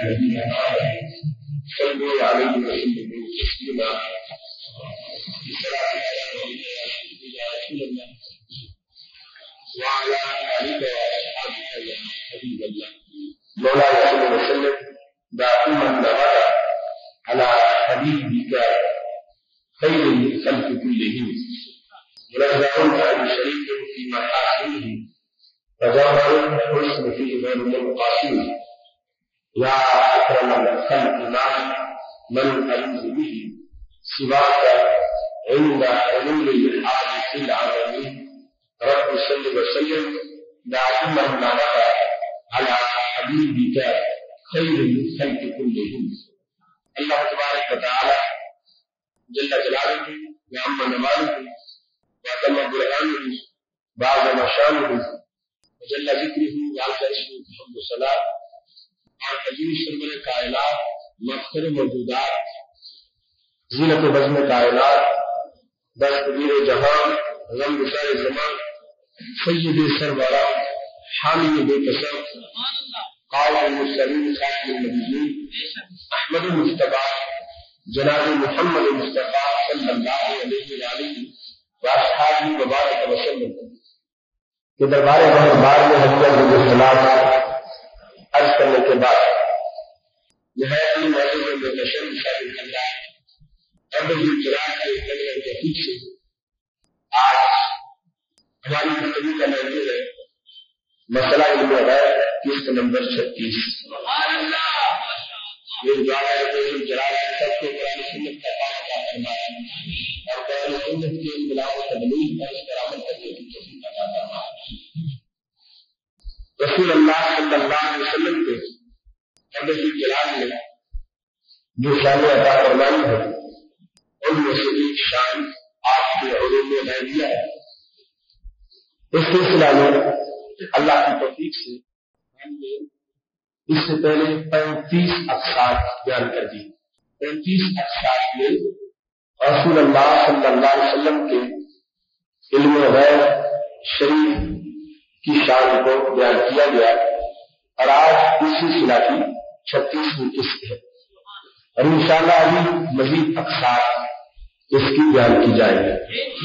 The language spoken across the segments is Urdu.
الذين آمنوا صلوا عليه وسلموا تسليما. الصلاة والسلام على رسول الله وعلى آله وأصحابه يا حبيب الله. مولانا صلى الله عليه وسلم دائما أبدا على حبيبك خير الخلق كلهم منزه عن شريك في محاسنه وظاهر الحسن فيه غير منقاسم. يا أكرم الخلق من أعوذ به سواك عند حلول الحادث العالمين. رب صل وسلم دائما أبدا على حبيبك خير الخلق كلهم. اللہ تبارک و تعالی جل جلالہ وعم نواله وتم برهانه وعظم شانه وجل ذکره وعز اسمه الحمد والصلاة اور حضور سرور کائنات مفخر موجودات زینت و بزم کائنات دستگیر جہان غم گسار زمان سید سرورا حامی بے قسم قائد المرسلین خاتم النبیین احمد المصطفیٰ جناب محمد مصطفیٰ صلی اللہ علیہ وآلہ وآصحابہ وبارک وسلم کہ دربار بار میں حضرت السلام عرض کرنے کے بعد نہایت معزز و متشرف صاحب حضرات عبد الجلال کے کلمہ توفیق سے آج ہماری گفتگو کا موضوع ہے مسئلہ علم غیب قسط نمبر 36. یہ دعا ہے کہ جلال سب کو قرآن سنت کا پاک عطا فرمائے اور قرآن سنت کے انقلاب و تبلیغ پر اس پر عمل کرنے کی توفیق عطا فرمائے. رسول اللہ صلی اللہ علیہ وسلم کے عبد الجلال نے جو شان عطا فرمائی ہے ان میں سے ایک شان آپ کے علوم غیبیہ ہے. اس سلسلہ میں اللہ کی توفیق سے ہم نے اس سے پہلے 35 اقسام بیان کر دی. 35 اقسام میں رسول اللہ صلی اللہ علیہ وسلم کے علم غیب شریف کی شان کو بیان کیا گیا اور آج اس سلسلہ کی 36ویں قسط ہے اور انشاءاللہ ابھی مزید اقسام اس کی بیان کی جائے گی.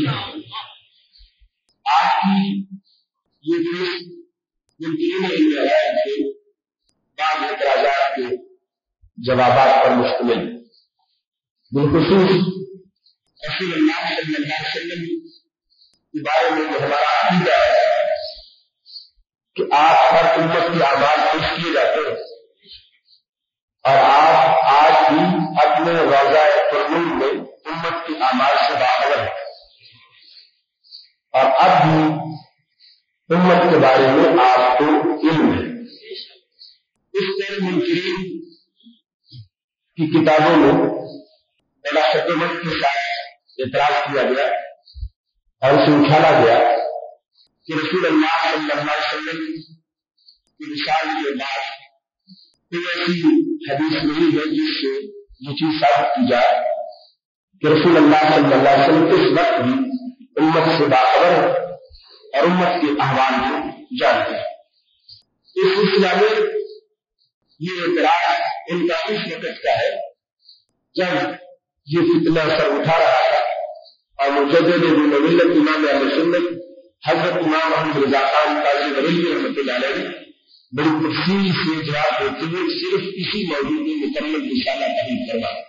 آج کی یہ قسط ممکن علم غیب کے بعض اعتراضات کے جوابات پر مشتمل بالخصوص رسول اللہ صلی اللہ علیہ وسلم کے بارے میں جو ہمارا عقیدہ ہے کہ آپ ہر امت کے اعمال پیش کیے جاتے ہیں اور آپ آج بھی اپنے روضہ ترنیم میں امت کے اعمال سے باخبر ہیں اور اب بھی امت کے بارے میں آپ کو علم ہے. اس طرح منکرین کی کتابوں میں بڑا حکمت کے ساتھ اعتراض کیا گیا اور اسے اچھالا گیا کہ رسول اللہ صلی اللہ علیہ وسلم کی مثال کے بعد کوئی ایسی حدیث نہیں ہے جس سے یہ چیز ثابت کی جائے کہ رسول اللہ صلی اللہ علیہ وسلم اس وقت بھی امت سے باخبر ہے اور امت کے احوال کو جانتے ہیں. اس سلسلہ میں یہ اعتراض ان کا اس وقت کا ہے جب یہ فتنہ سر اٹھا رہا تھا اور مجدد ملت امام اہل سنت حضرت امام احمد رضا خان قاضی بریلوی رحمۃ اللہ علیہ بڑی تفصیل سے جواب دیتے ہوئے صرف اسی موضوع میں مکمل رسالہ تحریر کروایا.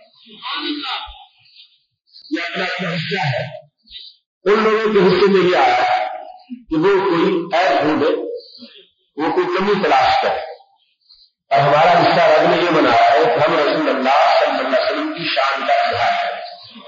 یہ اپنا حصہ ہے. ان لوگوں کے حصے میں یہ آیا کہ وہ کوئی عیب ڈھونڈے وہ کوئی کمی تلاش کرے اور ہمارا حصہ رب نے یہ بنایا ہے کہ ہم رسول اللہ صلی اللہ علیہ وسلم کی شان کا اظہار کریں.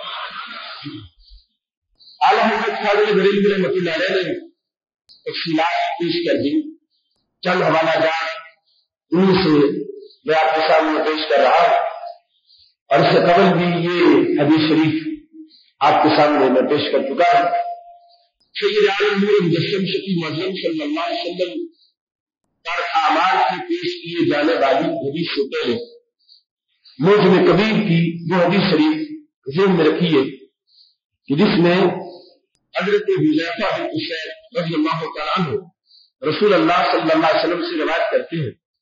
اعلیٰ حضرت قاضی بریلوی رحمۃ اللہ علیہ نے تفصیلات پیش کر دی. چند حوالہ جات ان سے میں آپ کے سامنے پیش کر رہا ہوں اور اس سے قبل بھی یہ حدیث شریف آپ کے سامنے میں پیش کر چکا ہوں. سید عالم نور مجسم شفیع معظم صلی اللہ علیہ وسلم پر اعمال کی پیش کیے جانے والی حدیث سے پہلے موجم کبیر کی وہ حدیث شریف ذہن میں رکھیے کہ جس میں حضرت حذیفہ بن اسید رضی اللہ تعالیٰ عنہ رسول اللہ صلی اللہ علیہ وسلم سے روایت کرتے ہیں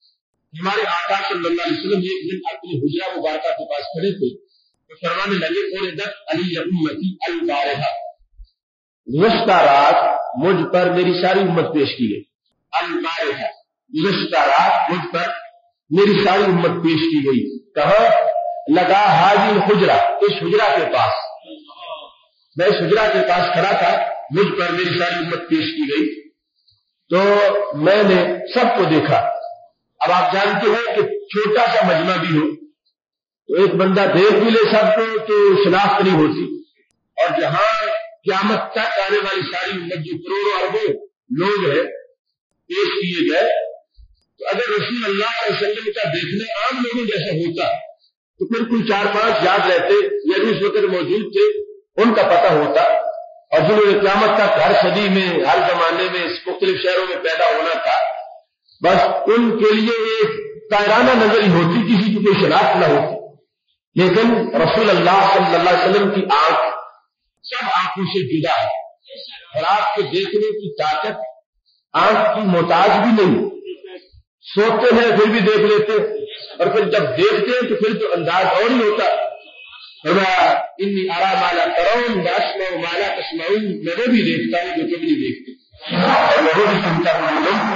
ہمارے آقا صلی اللہ علیہ وسلم ایک دن اپنے حجرہ مبارکہ کے پاس کھڑے تھے تو فرمانے لگے عرضت علی امتی البارحہ، گزشتہ رات مجھ پر میری ساری امت پیش کی گئی. البارحہ، گزشتہ رات مجھ پر میری ساری امت پیش کی گئی. کہاں لگا؟ حاجی حجرہ، اس حجرہ کے پاس. میں اس حجرہ کے پاس کھڑا تھا، مجھ پر میری ساری امت پیش کی گئی تو میں نے سب کو دیکھا. اب آپ جانتے ہیں کہ چھوٹا سا مجمع بھی ہو تو ایک بندہ دیکھ بھی لے سب کو تو شناخت نہیں ہوتی، اور جہاں قیامت تک آنے والی ساری امت جو کروڑوں اربوں لوگ ہیں پیش کیے گئے، تو اگر رسول اللہ صلی اللہ علیہ وسلم کا دیکھنا عام لوگوں جیسا ہوتا تو پھر کوئی 4-5 یاد رہتے یا اس وقت موجود تھے ان کا پتہ ہوتا، اور جنہوں نے قیامت تک ہر صدی میں ہر زمانے میں مختلف شہروں میں پیدا ہونا تھا، بس ان کے لیے ایک طائرانہ نظر ہی ہوتی، کسی کی کوئی شناخت نہ ہوتی. لیکن رسول اللہ صلی اللہ علیہ وسلم کی آنکھ سب آنکھوں سے جدا ہے، اور آپ کے دیکھنے کی طاقت آنکھ کی محتاج بھی نہیں. سوتے ہیں پھر بھی دیکھ لیتے، اور پھر جب دیکھتے ہیں تو پھر تو انداز اور ہی ہوتا. انی ارا مالا ترون واسمع مالا تسمعون، میں وہ بھی دیکھتا ہوں جو تم نہیں دیکھتے، اور میں وہ بھی سنتا ہوں جو تم.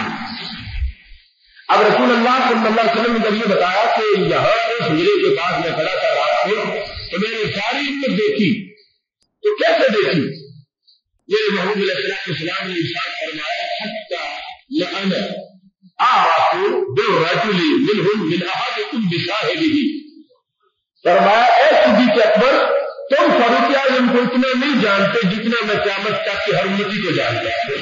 اب رسول اللہ صلی اللہ علیہ وسلم نے جب یہ بتایا کہ یہاں اس حجرے کے پاس میں کھڑا تھا رات کو تو میں نے ساری امت دیکھی. تو کیسے دیکھی؟ یہ محمود علیہ السلام نے ارشاد فرمایا حتی لأنا اعرف بالرجل منهم من احدكم بصاحبه. فرمایا اے صدیق اکبر، تم فاروق اعظم کو اتنا نہیں جانتے جتنا میں قیامت تک کی ہر امتی کو جانتا ہوں.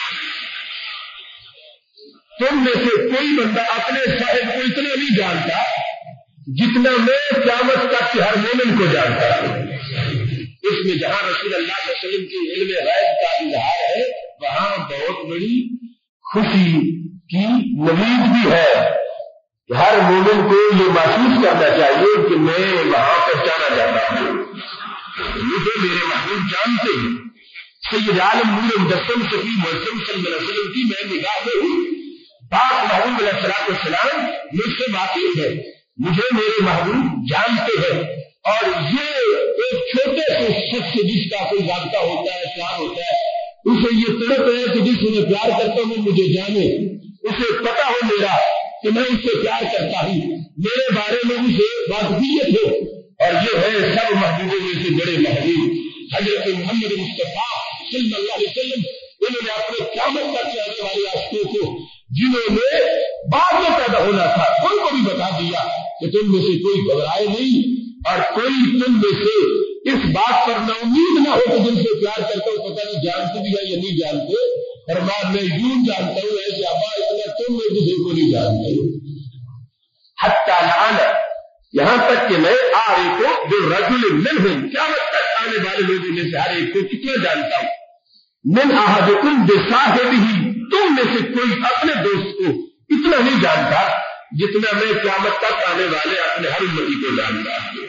تم میں سے کوئی بندہ اپنے صاحب کو اتنا نہیں جانتا جتنا میں قیامت تک کے ہر مومن کو جانتا ہوں. اس میں جہاں رسول اللہ صلی اللہ علیہ وسلم کی علم غیب کا اظہار ہے وہاں بہت بڑی خوشی کی نوید بھی ہے کہ ہر مومن کو یہ محسوس کرنا چاہیے کہ میں وہاں پہچانا جاتا ہوں، مجھے میرے محبوب جانتے ہیں. سید عالم نور مجسم شفیع معصوم صلی اللہ علیہ وسلم کی میں نگاہ میں ہوں. پاک محبوب علیہ السلام مجھ سے واقف ہے، مجھے میرے محبوب جانتے ہیں. اور یہ ایک چھوٹے سے شخص جس کا کوئی رابطہ ہوتا ہے، پیار ہوتا ہے، اسے یہ تڑپ ہے کہ جس میں پیار کرتا ہوں مجھے جانے، اسے پتا ہو میرا کہ میں اس سے پیار کرتا ہوں، میرے بارے میں اسے واقفیت ہو. اور یہ ہے سب محبوبوں میں سے بڑے محبوب حضرت محمد مصطفیٰ صلی اللہ علیہ وسلم. انہوں نے اپنے قیامت تک آنے والے عاشقوں کو جنہوں نے بعد میں پیدا ہونا تھا ان کو بھی بتا دیا کہ تم میں سے کوئی گھبرائے نہیں، اور کوئی تم میں سے اس بات پر نا امید نہ ہو کہ جن سے پیار کرتا ہوں پتہ نہیں جانتے بھی ہے یا نہیں جانتے. اور میں یوں جانتا ہوں ایسے ابا اتنا تم میں کسی کو نہیں جانتے. حتی لعنا، یہاں تک کہ میں آرے کو بالرجل منہم، قیامت تک آنے والے لوگوں میں سے ہر ایک کو کتنا جانتا ہوں. من احدکم بصاحبہ، تم میں سے کوئی اپنے دوست کو اتنا نہیں جانتا جتنا میں قیامت تک آنے والے اپنے ہر امتی کو جانتا ہوں.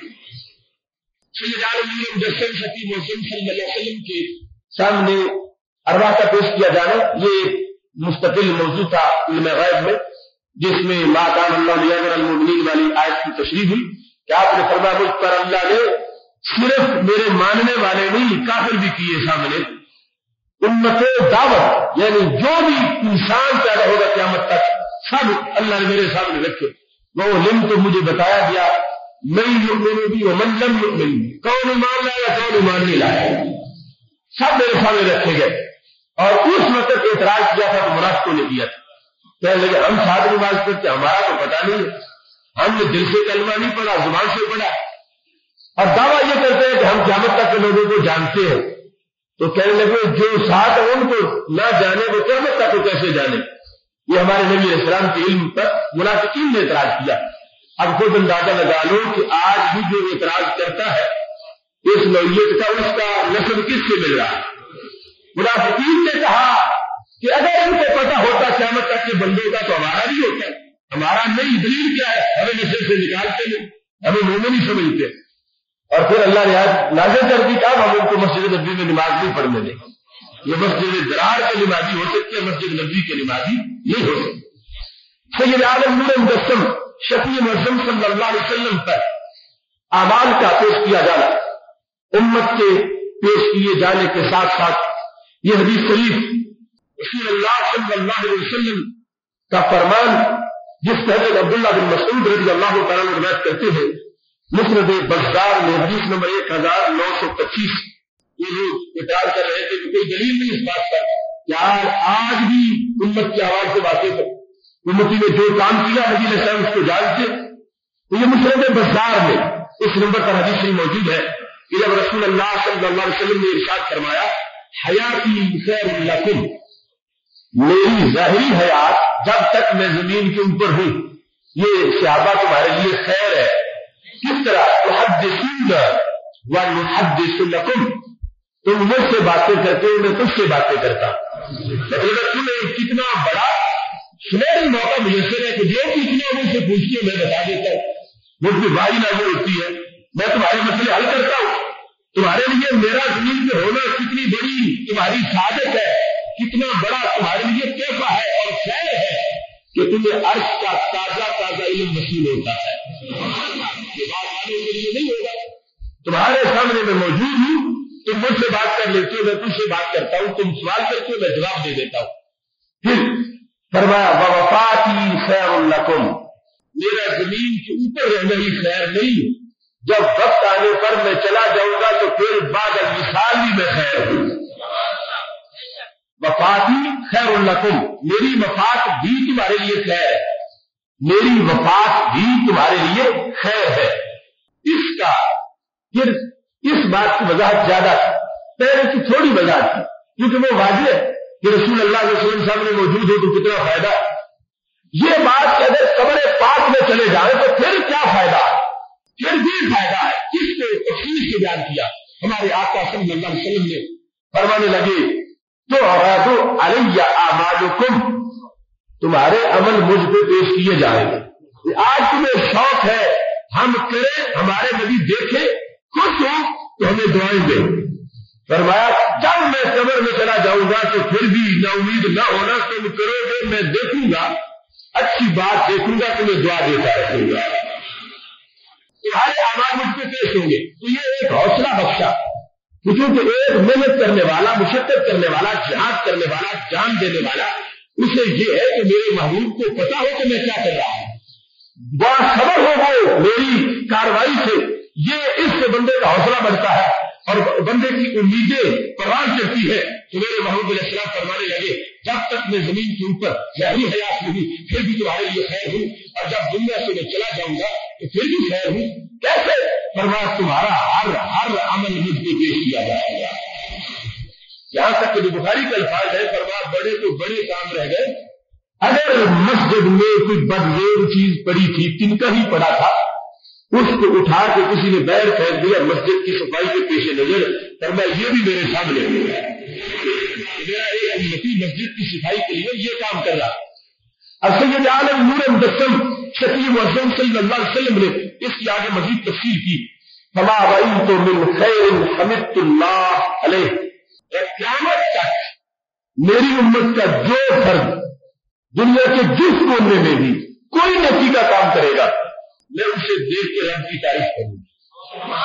سید عالم نور مجسم شفیع معصوم صلی اللہ علیہ وسلم کے سامنے ارواح کا پیش کیا جانا یہ مستقل موضوع تھا علم غیب میں، جس میں ما کان اللہ لیذر المؤمنین والی آیت کی تشریح ہوئی کہ آپ نے فرمایا مجھ پر اللہ نے صرف میرے ماننے والے نہیں کافر بھی کیے سامنے. امت دعوت یعنی جو بھی انسان پیدا ہوگا قیامت تک سب اللہ نے میرے سامنے رکھے. وہ علم تو مجھے بتایا گیا من یؤمن بی ومن لم یؤمن بی، کون ایمان لایا کون ایمان نہیں لایا، سب میرے سامنے رکھے گئے. اور اس وقت اعتراض کیا تھا تو منافقوں نے کیا تھا، کہنے لگے ہم ساتھ نماز پڑھتے ہمارا تو پتا نہیں ہے، ہم نے دل سے کلمہ نہیں پڑھا زبان سے پڑھا، اور دعویٰ یہ کرتے ہیں کہ ہم قیامت تک کے لوگوں کو جانتے ہیں. تو کہنے لگے جو ساتھ ان کو نہ جانے وہ قیامت تک کو کیسے جانے. یہ ہمارے نبی علیہ السلام کے علم پر منافقین نے اعتراض کیا. اب خود اندازہ لگا لو کہ آج بھی جو اعتراض کرتا ہے اس نوعیت کا اس کا نسب کس سے مل رہا ہے. منافقین نے کہا کہ اگر ان کو پتا ہوتا قیامت تک کے بندوں کا تو ہمارا بھی ہوتا ہے، ہمارا نہیں دلیل کیا ہے، ہمیں نشے سے نکالتے نہیں، ہمیں مومن ہی سمجھتے. اور پھر اللہ نے نازل کر دی کہ ہم ان کو مسجد نبی میں نماز نہیں پڑھنے دیں. یہ مسجد درار کے نمازی ہو سکتے ہیں، مسجد نبی کے نمازی نہیں ہو سکتے. سید عالم نور مجسم شفیع معظم صلی اللہ علیہ وسلم پر اعمال کا پیش کیا جانا، امت کے پیش کیے جانے کے ساتھ ساتھ یہ حدیث شریف رسول اللہ صلی اللہ علیہ وسلم کا فرمان جس کا حضرت عبداللہ بن مسعود رضی اللہ تعالیٰ عنہ روایت کرتے ہیں، مسند بزار میں حدیث نمبر 1925، یہ لوگ اقرار کر رہے تھے کہ کوئی دلیل نہیں اس بات پر کہ آج بھی امت کی آواز سے واقف ہے، امتی نے جو کام کیا نبی علیہ السلام اس کو جانتے، تو یہ مسند بزار میں اس نمبر پر حدیث موجود ہے کہ جب رسول اللہ صلی اللہ علیہ وسلم نے ارشاد فرمایا حیاتی خیر لکم، میری ظاہری حیات جب تک میں زمین کے اوپر ہوں یہ صحابہ تمہارے لیے خیر ہے. کس طرح تحدثون ونحدث لکم، تم مجھ سے باتیں کرتے ہو میں تجھ سے باتیں کرتا. مطلب تمہیں کتنا بڑا سنہری موقع میسر ہے کہ جو کتنا مجھ سے پوچھتی ہو میں بتا دیتا ہوں، مجھ پہ بھاری نازل ہوتی ہے، میں تمہارے مسئلے حل کرتا ہوں. تمہارے لیے میرا زمین پہ ہونا کتنی بڑی تمہاری سعادت ہے، کتنا بڑا تمہارے لیے تحفہ ہے اور خیر ہے کہ تمہیں عرش کا تازہ تازہ علم حاصل ہوتا ہے. یہ بات آنے کے لیے نہیں ہوگا، تمہارے سامنے میں موجود ہوں، تم مجھ سے بات کر لیتے ہو میں تجھ سے بات کرتا ہوں، تم سوال کرتے ہو میں جواب دے دیتا ہوں. پھر فرمایا ووفاتی خیر لکم، میرا زمین کے اوپر رہنا ہی خیر نہیں، جب وقت آنے پر میں چلا جاؤں گا تو پھر بعد الوصال بھی میں خیر ہوں. وفاتی خیر لکم، میری وفات بھی تمہارے لیے خیر ہے، میری وفات بھی تمہارے لیے خیر ہے. اس کا پھر اس بات کی وضاحت زیادہ تھی، پہلے کی تھوڑی وضاحت تھی کیونکہ وہ واضح ہے کہ رسول اللہ صلی اللہ علیہ وسلم سامنے موجود ہو تو کتنا فائدہ ہے. یہ بات کہ اگر قبر پاک میں چلے جائیں تو پھر کیا فائدہ ہے، پھر بھی فائدہ ہے. اس کو تفصیل سے بیان کیا ہمارے آقا صلی اللہ علیہ وسلم نے. فرمانے لگے تو علیہ اعمالکم، تمہارے عمل مجھ پہ پیش کیے جائیں گے. آج تمہیں شوق ہے ہم کریں، ہمارے نبی دیکھیں، خوش ہو تو ہمیں دعائیں دیں. فرمایا جب میں قبر میں چلا جاؤں گا تو پھر بھی نا امید نہ ہونا، تم کرو گے میں دیکھوں گا، اچھی بات دیکھوں گا، تمہیں دعا دیتا رکھوں گا، تمہارے اعمال مجھ پہ پیش ہوں گے. تو یہ ایک حوصلہ بخشا، کیونکہ ایک محنت کرنے والا، مشقت کرنے والا، جہاد کرنے والا، جان دینے والا، اسے یہ ہے کہ میرے محبوب کو پتا ہو کہ میں کیا کر رہا ہوں، باخبر ہو وہ میری کاروائی سے. یہ اس سے بندے کا حوصلہ بڑھتا ہے اور بندے کی امیدیں پروان چڑھتی ہے. تو میرے محبوب علیہ السلام فرمانے لگے جب تک میں زمین کے اوپر ظاہری حیات میں ہوں پھر بھی تمہارے لیے خیر ہوں، اور جب دنیا سے میں چلا جاؤں گا تو پھر بھی خیر ہوں. کیسے؟ فرمایا تمہارا ہر عمل مجھ پہ پیش کیا جائے گا. یہاں تک کہ بخاری کا الفاظ ہے، فرمایا بڑے تو بڑے کام رہ گئے. اگر مسجد میں کوئی بدزور چیز پڑی تھی، تنکا ہی پڑا تھا، اس کو اٹھا کے کسی نے باہر پھینک دیا مسجد کی صفائی کے پیش نظر، فرمایا یہ بھی میرے سامنے ہو گیا. میرا ایک امتی مسجد کی صفائی کے لیے یہ کام کر رہا. اب سید عالم نور مجسم شفیع معظم صلی اللہ علیہ وسلم نے اس کی آگے مزید تفصیل کی. فما رأیت من خیر حمدت اللہ علیہ، قیامت تک میری امت کا جو فرد دنیا کے جس کونے میں بھی کوئی نیکی کا کام کرے گا میں اسے دیکھ کے رب کی تعریف کروں گا.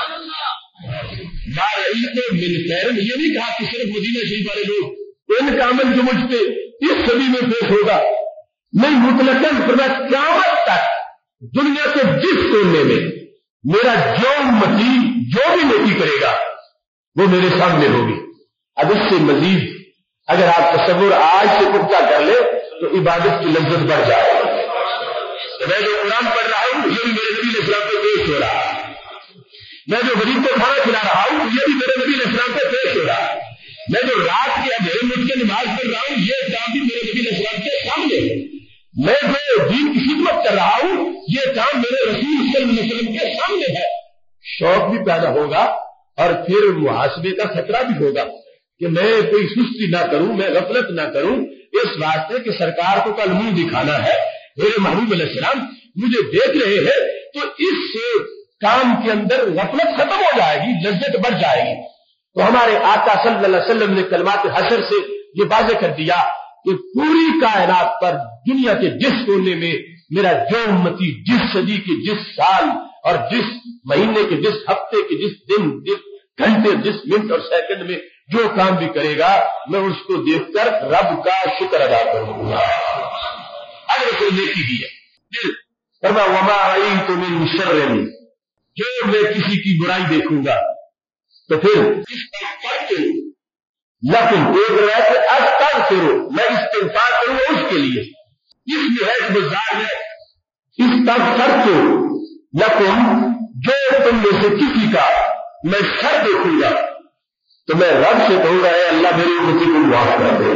ما رأیت من خیر، یہ نہیں کہا کہ صرف مدینہ شریف والے لوگ ان کا عمل جو مجھ پہ اس صدی میں پیش ہوگا، نہیں، مطلقاً قیامت تک دنیا کے جس کونے میں میرا جو امتی جو بھی نیکی کرے گا وہ میرے سامنے ہوگی. اب اس سے مزید اگر آپ تصور آج سے پختہ کر لیں تو عبادت کی لذت بڑھ جائے گی. میں جو قرآن پڑھ رہا ہوں یہ بھی میرے نبی علیہ السلام پہ پیش ہو رہا ہے، میں جو غریب کو کھانا کھلا رہا ہوں یہ بھی میرے نبی علیہ السلام پہ پیش ہو رہا ہے، میں جو رات کے اندھیرے میں اٹھ کے نماز پڑھ رہا ہوں یہ کام بھی میرے نبی علیہ السلام کے سامنے ہے، میں جو دین کی خدمت کر رہا ہوں یہ کام میرے رسول صلی اللہ علیہ وسلم کے سامنے ہے. شوق بھی پیدا ہوگا اور پھر محاسبے کا خطرہ بھی ہوگا کہ میں کوئی سستی نہ کروں، میں غفلت نہ کروں، اس واسطے کہ سرکار کو کل منہ دکھانا ہے، میرے محبوب علیہ السلام مجھے دیکھ رہے ہیں. تو اس کام کے اندر غفلت ختم ہو جائے گی، لذت بڑھ جائے گی. تو ہمارے آقا صلی اللہ علیہ وسلم نے کلمات حشر سے یہ واضح کر دیا کہ پوری کائنات پر دنیا کے جس کونے میں میرا جو امتی جس صدی کے جس سال اور جس مہینے کے جس ہفتے کے جس دن جس گھنٹے جس منٹ اور سیکنڈ میں جو کام بھی کرے گا میں اس کو دیکھ کر رب کا شکر ادا کروں گا اگر کوئی نیکی بھی ہے فرما وما رأیت من شر جو میں کسی کی برائی دیکھوں گا تو پھر اس کا فرق لیکن ایک روایت سے استغفر میں استغفار کروں گا اس کے لیے اس میں ہے گزار ہے استغفر تو لیکن جو تم میں سے کسی کا میں شر دیکھوں گا تو میں رب سے کہوں گا اے اللہ میری امتی کو معاف کر دے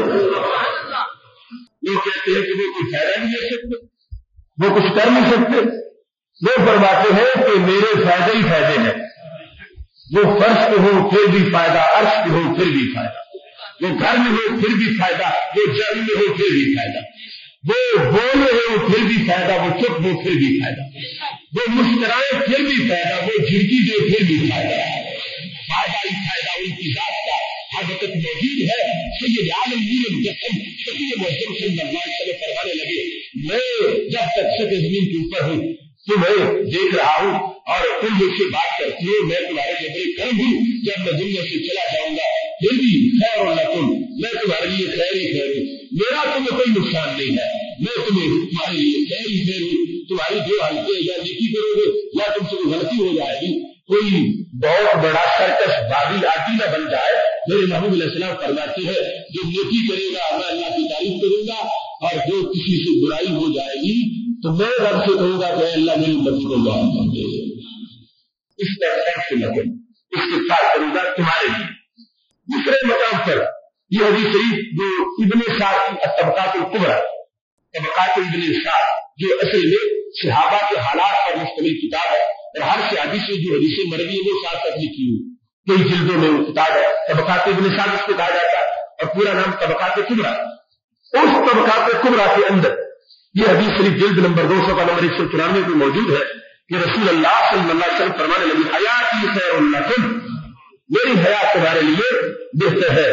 یہ کہتے ہیں کہ وہ کوئی فائدہ نہیں لے سکتے وہ کچھ کر نہیں سکتے وہ فرماتے ہیں کہ میرے فائدے ہی فائدے ہیں وہ فرش پہ ہو پھر بھی فائدہ عرش پہ ہو پھر بھی فائدہ وہ گھر میں ہو پھر بھی فائدہ وہ جنگ میں ہو پھر بھی فائدہ وہ بولے ہو پھر بھی فائدہ وہ چپ ہو پھر بھی فائدہ وہ مسکرائے پھر بھی فائدہ وہ جھڑکی دے پھر بھی فائدہ فائدہ ہی فائدہ ان کی ذات کا ہر وقت موجود ہے سید عالم نور الجسم شفیع معظم صلی اللہ علیہ وسلم فرمانے لگے میں جب تک سطح زمین کے اوپر ہوں تمہیں دیکھ رہا ہوں اور تم مجھ سے بات کرتی ہو میں تمہارے لیے بڑے کرم ہوں جب میں دنیا سے چلا جاؤں گا پھر بھی خیر لکم میں تمہارے لیے خیر ہی خیر ہوں میرا تمہیں کوئی نقصان نہیں ہے میں تمہیں تمہارے لیے خیر ہی خیر ہوں تمہاری جو حالتیں یا نیکی کرو گے یا تم سے کوئی غلطی ہو جائے گی کوئی بہت بڑا سرکش باغی آدمی نہ بن جائے میرے محبوب علیہ السلام فرماتے ہیں جو نیکی کرے گا میں اللہ کی تعریف کروں گا اور جو کسی سے برائی ہو جائے گی تو میں رب سے کہوں گا کہ اللہ میری امتی کو معاف کر دے اس طرح سے لگے استغفار کروں گا تمہارے لیے دوسرے مقام پر یہ حدیث شریف جو ابن سعد طبقات الکبریٰ طبقات ابن سعد جو اصل میں صحابہ کے حالات پر مشتمل کتاب ہے اور ہر صحابی سے جو حدیثیں مروی ہے وہ ساتھ ساتھ لکھی ہوئی کئی جلدوں میں وہ کتاب ہے طبقات ابن سعد اس کو کہا جاتا ہے اور پورا نام طبقات کبریٰ اس طبقات کبریٰ کے اندر یہ حدیث شریف جلد نمبر 200 کا نمبر 194 میں موجود ہے کہ رسول اللہ صلی اللہ علیہ وسلم فرمانے لگے حیاتی خیر لکم میری حیات تمہارے لیے بہتر ہے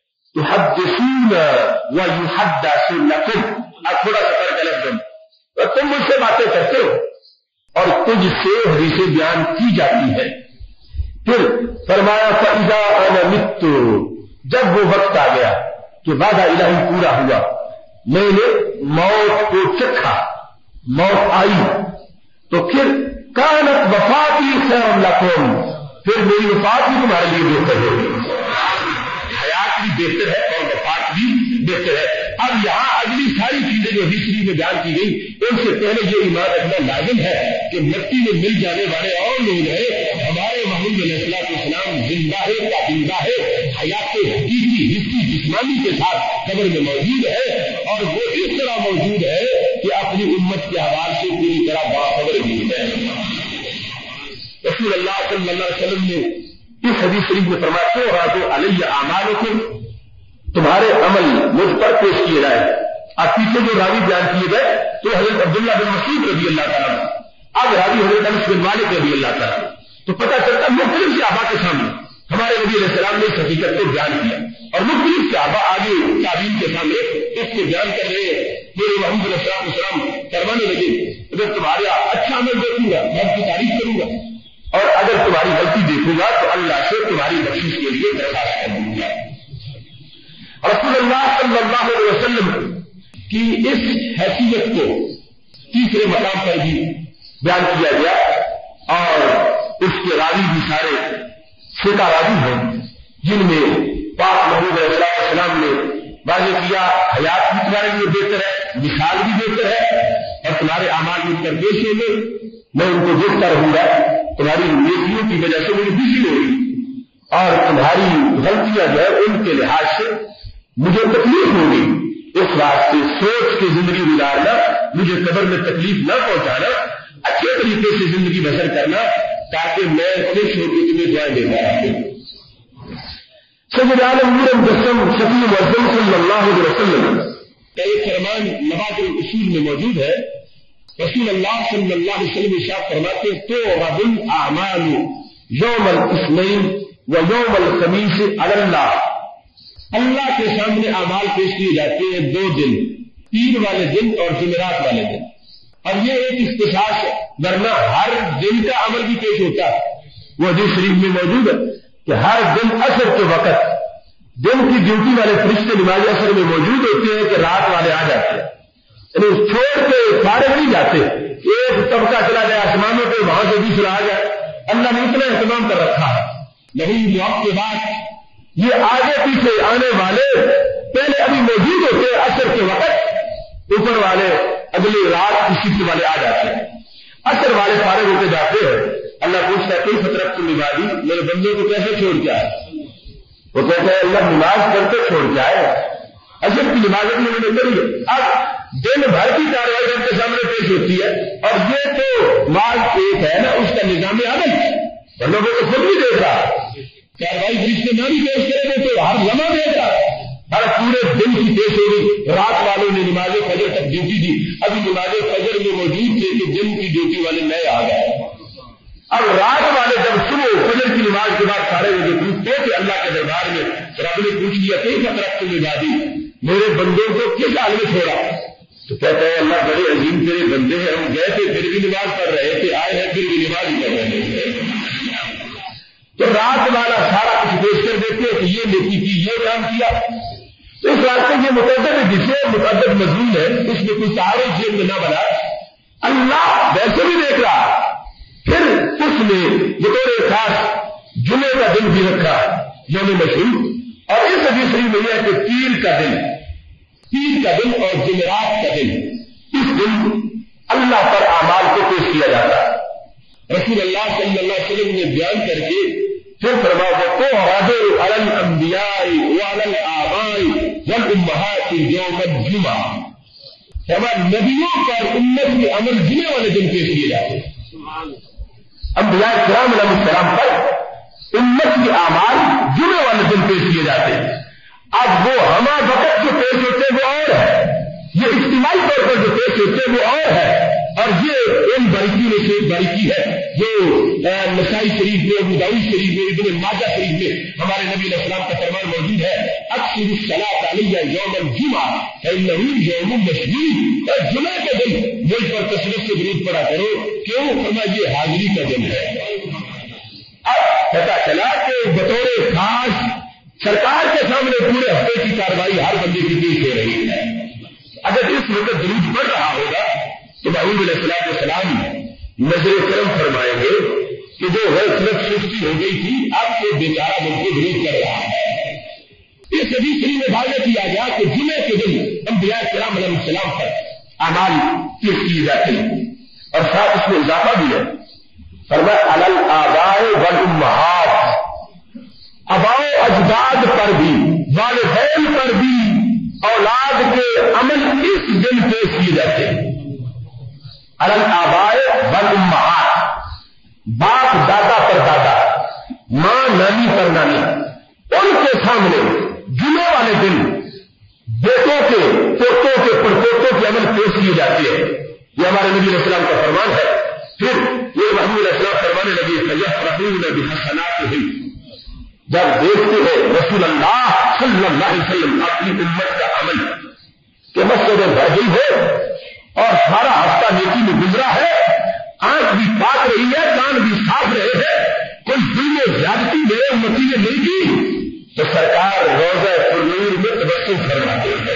تحدثون ویحدث لکم اب تھوڑا سا فرق الگ دوں تم مجھ سے باتیں کرتے ہو اور تجھ سے حدیثیں بیان کی جاتی ہے پھر فرمایا فَإِذَا أَنَا مِتُّ جب وہ وقت آ گیا کہ وعدہ الہی پورا ہوا میں نے موت کو چکھا موت آئی تو پھر کانت وفاتی خیر لکم پھر میری وفات بھی تمہارے لیے بہتر ہوگی حیات بھی بہتر ہے اور وفات بھی بہتر ہے اب یہاں اگلی ساری چیزیں جو حدیث میں بیان کی گئی ان سے پہلے یہ ایمان رکھنا لازم ہے کہ مٹی میں مل جانے والے اور لوگ ہیں ہمارے محمود علیہ السلام زندہ ہے کا زندہ ہے حیات حقیقی حصی جسمانی کے ساتھ قبر میں موجود ہے اور وہ اس طرح موجود ہے کہ اپنی امت کے حوالے سے پوری طرح باخبر بھی ہے رسول اللہ صلی اللہ علیہ وسلم نے اس حدیث شریف میں فرمایا تو راجو علیہ اعمالکم تمہارے عمل مجھ پر پیش کیے جائے اب پیچھے جو راوی بیان کیے گئے تو حضرت عبداللہ بن مسعود رضی اللہ تعالیٰ اب راوی حضرت انس بن مالک رضی اللہ تعالیٰ تو پتہ چلتا مختلف صحابہ کے سامنے ہمارے نبی علیہ السلام نے اس حقیقت کو بیان کیا اور مختلف صحابہ آگے تابعین کے سامنے اس کو بیان کر رہے ہیں میرے محمد علیہ السلام فرمانے لگے اگر تمہارے اچھا عمل دیکھوں گا میں کی تعریف کروں گا اور اگر تمہاری غلطی دیکھوں گا تو اللہ سے تمہاری بخشش کے لیے درخواست کر دوں گا رسول اللہ صلی اللہ علیہ وسلم کی اس حیثیت کو تیسرے مقام پر بھی بیان کیا گیا اور اس کے راوی بھی سارے ثقہ راوی ہیں جن میں پاک محمود علیہ السلام نے واضح کیا حیات بھی تمہارے لیے بہتر ہے مثال بھی بہتر ہے اور تمہارے اعمال میں درپیش ہوں گے میں ان کو دیکھتا رہوں گا تمہاری نیکیوں کی وجہ سے مجھے خوشی ہوگی اور تمہاری غلطیاں جو ہے ان کے لحاظ سے مجھے تکلیف ہوگی اس واسطے سوچ کے زندگی گزارنا مجھے قبر میں تکلیف نہ پہنچانا اچھے طریقے سے زندگی بسر کرنا تاکہ میں خوش ہو کے تمہیں دعائیں دیتا رہوں سید عالم نور الجسم شفیع معظم صلی اللہ علیہ وسلم کا یہ فرمان نواز الاصول میں موجود ہے رسول اللہ صلی اللہ علیہ وسلم ارشاد فرماتے تعرض الاعمال یوم الاثنین و یوم الخمیس علی اللہ اللہ کے سامنے اعمال پیش کیے جاتے ہیں 2 دن، پیر والے دن اور جمعرات والے دن، اور یہ ایک اختصاص ہے، ورنہ ہر دن کا عمل بھی پیش ہوتا ہے۔ وہ حدیث شریف میں موجود ہے کہ ہر دن عصر کے وقت دن کی ڈیوٹی والے فرشتے نماز عصر میں موجود ہوتے ہیں کہ رات والے آ جاتے ہیں، یعنی چھوڑ کے فارغ نہیں جاتے، ایک طبقہ چلا جائے آسمانوں پہ، وہاں سے دوسرا آ جائے، اللہ نے اتنا اہتمام کر رکھا ہے۔ نہیں، موت کے بعد یہ آگے پیچھے آنے والے پہلے ابھی موجود ہوتے ہیں، عصر کے وقت اوپر والے اگلی رات کی شفٹ والے آ جاتے ہیں، عصر والے فارغ ہوتے جاتے ہیں۔ اللہ پوچھتا ہے کوئی فطرت کی نمازی، میرے بندے کو کیسے چھوڑ کے آئے؟ وہ کہتے ہیں اللہ نماز کرتے چھوڑ کے آئے، عصر کی نماز انہوں نے کری ہے۔ اب دن بھر کی کاروائی ان کے سامنے پیش ہوتی ہے، اور یہ تو مال ایک ہے نا، اس کا نظام عمل ورنہ وہ تو خود بھی دیکھ رہا ہے، کاروائی فرشتے نہ بھی پیش کریں گے تو ہر لمحہ دیکھ رہا ہے، ہر پورے دن کی پیش ہو گئی۔ رات والوں نے نماز فجر تک ڈیوٹی دی، ابھی نماز فجر میں موجود تھے کہ دن کی ڈیوٹی والے نئے آ گئے۔ اب رات والے جب صبح فجر کی نماز کے بعد سارے وجہ پوچھتے کہ اللہ کے دربار میں رب نے پوچھ لیا کئی فطرت کی نمازی، میرے بندوں کو کس حال میں چھوڑا؟ تو کہتے ہیں اللہ بڑے عظیم تیرے بندے ہیں، ہم گئے تھے پھر بھی نماز پڑھ رہے تھے، آئے ہیں پھر بھی نماز ہی پڑھ رہے تھے۔ تو رات والا سارا کچھ پیش کر دیتے کہ یہ نیکی کی، یہ کام کیا۔ تو اس راستے یہ متعدد ہے، جسے متعدد مضمون ہے، اس میں کوئی تعارف ذہن میں نہ بنا، اللہ ویسے بھی دیکھ رہا، پھر اس نے بطور خاص جمعے کا دن بھی رکھا، یوم مشہور، اور اس حدیث شریف میں یہ ہے کہ پیر کا دن اور جمعرات کا دن، اس دن اللہ پر اعمال کو پیش کیا جاتا ہے۔ رسول اللہ صلی اللہ علیہ وسلم نے بیان کر کے پھر فرمایا تُعْرَضُ عَلَى الْأَنْبِيَاءِ وَعَلَى الْآبَاءِ وَالْأُمَّهَاتِ يَوْمَ الْجُمْعَةِ، ہمارے نبیوں پر امت کے عمل جمعے والے دن پیش کیے جاتے ہیں۔ انبیاء کرام علیہ السلام پر امت کے اعمال جمعے والے دن پیش کیے جاتے ہیں۔ اب وہ ہمہ وقت جو پیش ہوتے ہیں وہ اور ہے، یہ اجتماعی طور پر جو پیش ہوتے ہیں وہ اور ہے، اور یہ ان باریکی میں سے ایک باریکی ہے جو نسائی شریف میں، ابو داؤد شریف میں، ابن ماجہ شریف میں ہمارے نبی علیہ السلام کا فرمان موجود ہے، اکثر الصلاۃ علیہ یوم الجمعہ فانہ یوم مشہود، اور جمعے کے دن مجھ پر کثرت سے درود پڑا کرو، کیوں؟ فرمایا یہ حاضری کا دن ہے۔ اب پتا چلا کہ بطور خاص سرکار کے سامنے پورے ہفتے کی کاروائی ہر بندے کی پیش ہو رہی ہے۔ اگر اس وقت درود پڑھ رہا ہوگا تو محمود علیہ السلام نظر کرم فرمائیں گے کہ جو غفلت سستی ہو گئی تھی اب سے بیچارہ مجھ کو درود کر رہا ہے۔ اس حدیث شریف میں واضح کیا گیا کہ جمعے کے دن انبیاء کرام علیہ السلام پر اعمال پیش کیے جاتے ہیں، اور ساتھ اس میں اضافہ بھی ہے، فرمایا علی الآباء والامہات، آباء و اجداد پر بھی، والدین پر بھی اولاد کے عمل اس دن پیش کیے جاتے ہیں۔ علی الآباء والامہات، باپ دادا پر دادا، ماں نانی پر نانی، ان کے سامنے جمعے والے دن بیٹوں کے، پوتوں کے، پڑپوتوں کے عمل پیش کیے جاتے ہیں۔ یہ ہمارے نبی علیہ السلام کا فرمان ہے۔ پھر یہ محمود علیہ السلام فرمانے لگے فَيَفْرَحُونَ بِحَسَنَاتِهِمْ، جب دیکھتے ہیں رسول اللہ صلی اللہ علیہ وسلم اپنی امت کا عمل کہ مسجد بھر گئی ہے اور سارا ہفتہ نیکی میں گزرا ہے، آنکھ بھی پاک رہی ہے، کان بھی صاف رہے ہیں، کوئی ظلم و زیادتی میرے امتی نے نہیں کی، تو سرکار روضہ پرنور میں تبسم فرماتے ہیں۔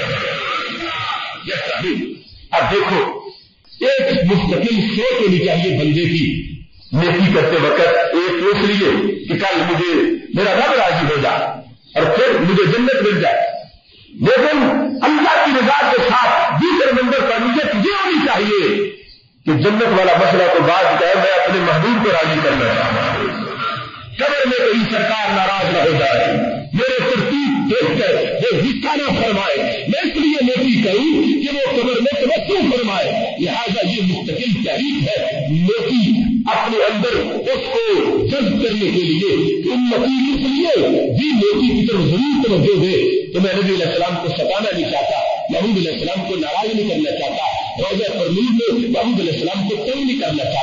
اب دیکھو ایک مستقل سوچ ہونی چاہیے بندے کی نیکی کرتے وقت، ایک اس لیے کہ کل مجھے میرا رب راضی ہو جائے اور پھر مجھے جنت مل جائے، لیکن اللہ کی رضا کے ساتھ دوسرے نمبر پر مجھے یہ ہونی چاہیے کہ جنت والا مسئلہ تو بات کا ہے، میں اپنے محبوب کو راضی کرنا چاہتا ہوں، قبر میں کہیں سرکار ناراض نہ ہو جائے، میرے ترتیب دیکھ کر وہ حصہ نہ فرمائے، میں اس لیے نیکی کروں کہ وہ قبر میں تبسم فرمائے۔ لہٰذا یہ مستقل تحریک ہے نیکی اپنے اندر اس کو جذب کرنے کے لیے، امتی اس لیے بھی نیکی کی طرف ضرور توجہ دے۔ تو میں نبی علیہ السلام کو ستانا نہیں چاہتا، محمود علیہ السلام کو ناراض نہیں کرنا چاہتا، روضہ پرنور میں محمود علیہ السلام کو تنگ نہیں کرنا چاہتا،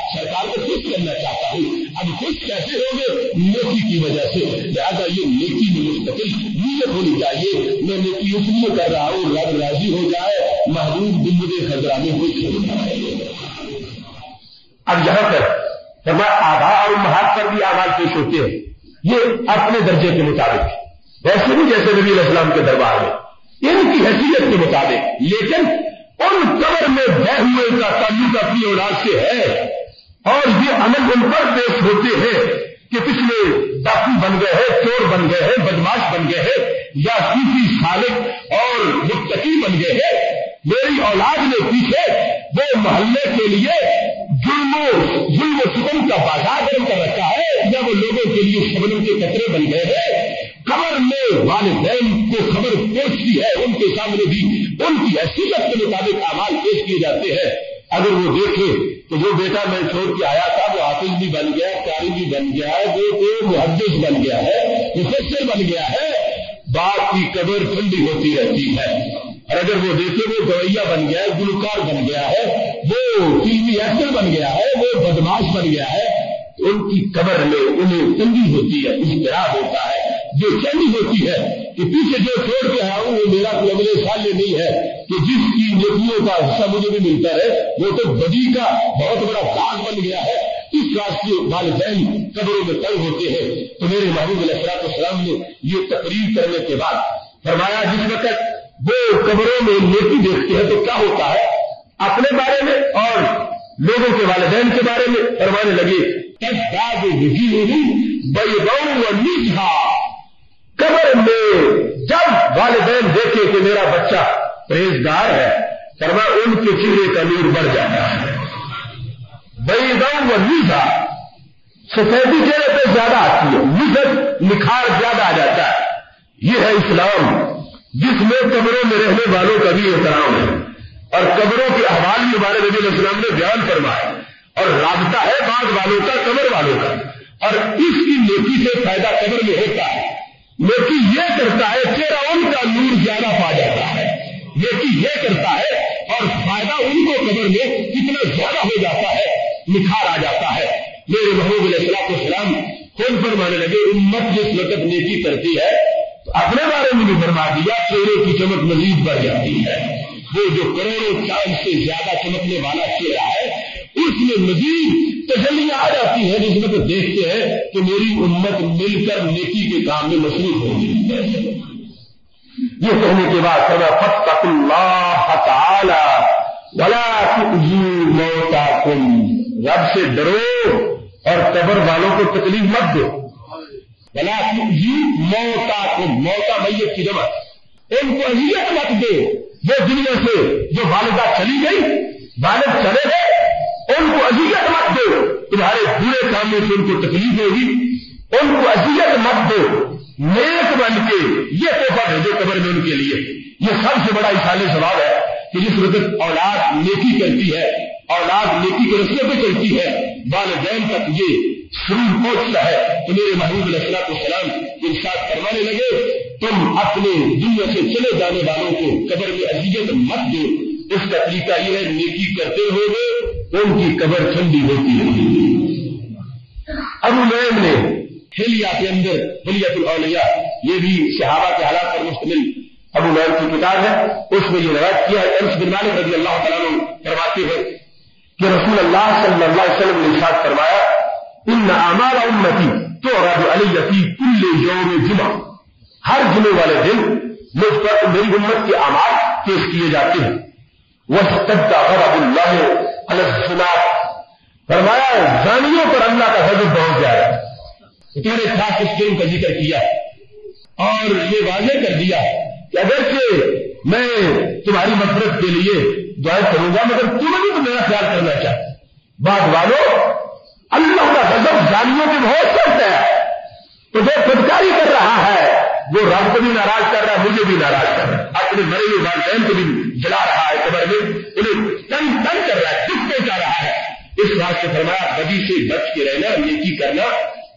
سرکار کو خوش کرنا چاہتا ہوں. اب خوش کیسے ہوگے؟ نیکی کی وجہ سے. لہٰذا یہ نیکی میں مستقل نیت ہونی چاہیے. میں نیکی اس لیے کر رہا ہوں رب راضی ہو جائے، محبوب گنبد خضرا میں خوش ہو جائے. اب یہاں پر آبا اور امہات پر بھی اعمال پیش ہوتے ہیں، یہ اپنے درجے کے مطابق، ویسے بھی جیسے نبی علیہ السلام کے دربار میں ان کی حیثیت کے مطابق. لیکن ان قبر میں بہ ہوئے کا تعلق اپنی اولاد سے ہے، اور یہ عمل ان پر پیش ہوتے ہیں کہ پچھلے ڈاکو بن گئے ہیں، چور بن گئے ہیں، بدماش بن گئے ہیں، یا صوفی سالک اور متقی بن گئے ہیں. میری اولاد نے پیچھے وہ محلے کے لیے ظلم و ستم کا بازار گرم کر رکھا ہے، یا وہ لوگوں کے لیے شبنم کے قطرے بن گئے ہیں. قبر میں والدین کو خبر پہنچتی ہے، ان کے سامنے بھی ان کی حیثیت کے مطابق اعمال پیش کیے جاتے ہیں. اگر وہ دیکھے تو جو بیٹا میں چھوڑ کے آیا تھا وہ حافظ بھی بن گیا، قاری بھی بن گیا ہے، وہ محدث بن گیا ہے، مفسر بن گیا ہے، باپ کی قبر ٹھنڈی ہوتی رہتی ہے. اور اگر وہ دیکھے وہ گویا بن گیا ہے، گلوکار بن گیا ہے، وہ فلمی ایکٹر بن گیا ہے، وہ بدماش بن گیا ہے، ان کی قبر میں انہیں تنگی ہوتی ہے، اضطراب ہوتا ہے، جو چنگی ہوتی ہے کہ پیچھے جو چھوڑ کے آیا ہوں وہ میرا کوئی عمل صالح نہیں ہے کہ جس کی نیکیوں کا حصہ مجھے بھی ملتا ہے، وہ تو بدی کا بہت بڑا داغ بن گیا ہے. اس واسطے والدین قبروں میں تنگ ہوتے ہیں. تو میرے محبوب علیہ السلام نے یہ تقریر کرنے کے بعد فرمایا جس وقت وہ قبروں میں نیکی دیکھتے ہیں تو کیا ہوتا ہے، اپنے بارے میں اور لوگوں کے والدین کے بارے میں فرمانے لگے قبر میں جب والدین دیکھے کہ میرا بچہ پرہیزگار ہے، فرمایا ان کے چہرے کا نور بڑھ جاتا ہے. بیضاء ونیزا، سفیدی چہرے پہ زیادہ آتی ہے، نظر نکھار زیادہ آ جاتا ہے. یہ ہے اسلام جس میں قبروں میں رہنے والوں کا بھی احترام ہے، اور قبروں کے احوال کے بارے میں نبی علیہ السلام نے بیان فرمایا، اور رابطہ ہے بعض والوں کا قبر والوں کا، اور اس کی نیکی سے فائدہ قبر میں ہوتا ہے. نیکی یہ کرتا ہے چہرہ ان کا نور زیادہ پا جاتا ہے، نیکی یہ کرتا ہے اور فائدہ ان کو قبر میں کتنا زیادہ ہو جاتا ہے، نکھار آ جاتا ہے. میرے محبوب علیہ السلام خود فرمانے لگے امت جس وقت نیکی کرتی ہے تو اپنے بارے میں بھی فرما دیا چہرے کی چمک مزید بڑھ جاتی ہے. وہ جو کروڑوں چاند سے زیادہ چمکنے والا چہرہ ہے اس میں مزید تجلیاں آ جاتی ہیں جس وقت دیکھتے ہیں کہ میری امت مل کر نیکی کے کام میں مصروف ہو گئی ہے. یہ کہنے کے بعد فاتقوا اللہ تعالی ولا تؤذوا موتاکم، رب سے ڈرو اور قبر والوں کو تکلیف مت دو. ولا تؤذوا موتاکم، موتا میت کی جمع، ان کو اذیت مت دو. وہ دنیا سے جو والدہ چلی گئی، والد چلے گئے، ان کو اذیت مت دو. تمہارے برے کام میں سے ان کو تکلیف ہوگی، ان کو اذیت مت دو. نیک بن کے یہ تحفہ بھیجو قبر میں ان کے لیے. یہ سب سے بڑا اصال ثواب ہے کہ جس وقت اولاد نیکی کرتی ہے، اولاد نیکی کے رستے پہ چلتی ہے، والدین تک یہ سرور پہنچتا ہے. تو میرے محبوب علیہ السلام ارشاد فرمانے لگے تم اپنے دنیا سے چلے جانے والوں کو قبر میں اذیت مت دو. اس کا طریقہ یہ ہے نیکی کرتے رہو گے ان کی قبر ٹھنڈی ہوتی رہے. ابو نعیم نے حلیہ کے اندر حلیۃ الاولیاء، یہ بھی صحابہ کے حالات پر مشتمل ابو نعیم کی کتاب ہے، اس میں یہ روایت کیا ہے. انس بن مالک رضی اللہ تعالیٰ عنہ فرماتے ہیں کہ رسول اللہ صلی اللہ علیہ وسلم نے ارشاد فرمایا ان اعمال امتی تعرض علی فی کل یوم جمعہ، ہر جمعے والے دن مجھ پر میری امت کے اعمال پیش کیے جاتے ہیں. واشتد غضب اللہ علی الزناة، فرمایا زانیوں پر اللہ کا غضب پہنچ جائے. اتنے خاص اس ٹیم کا ذکر کیا اور یہ واضح کر دیا کہ اگرچہ میں تمہاری مغفرت کے لیے دعائیں کروں گا مگر تمہیں بھی تو میرا خیال کرنا چاہتے. بعد والوں اللہ کا غضب زانیوں کے بہت سخت ہے، تو جو خودکاری کر رہا ہے وہ رب کو بھی ناراض کر رہا ہے، مجھے بھی ناراض کر رہا ہے، اپنے مرے ہوئے والدین کو بھی جلا رہا ہے، قبر میں انہیں تنگ کر رہا ہے، دکھ پہنچا رہا ہے. اس بات سے فرمایا بدی سے بچ کے رہنا، نیکی کرنا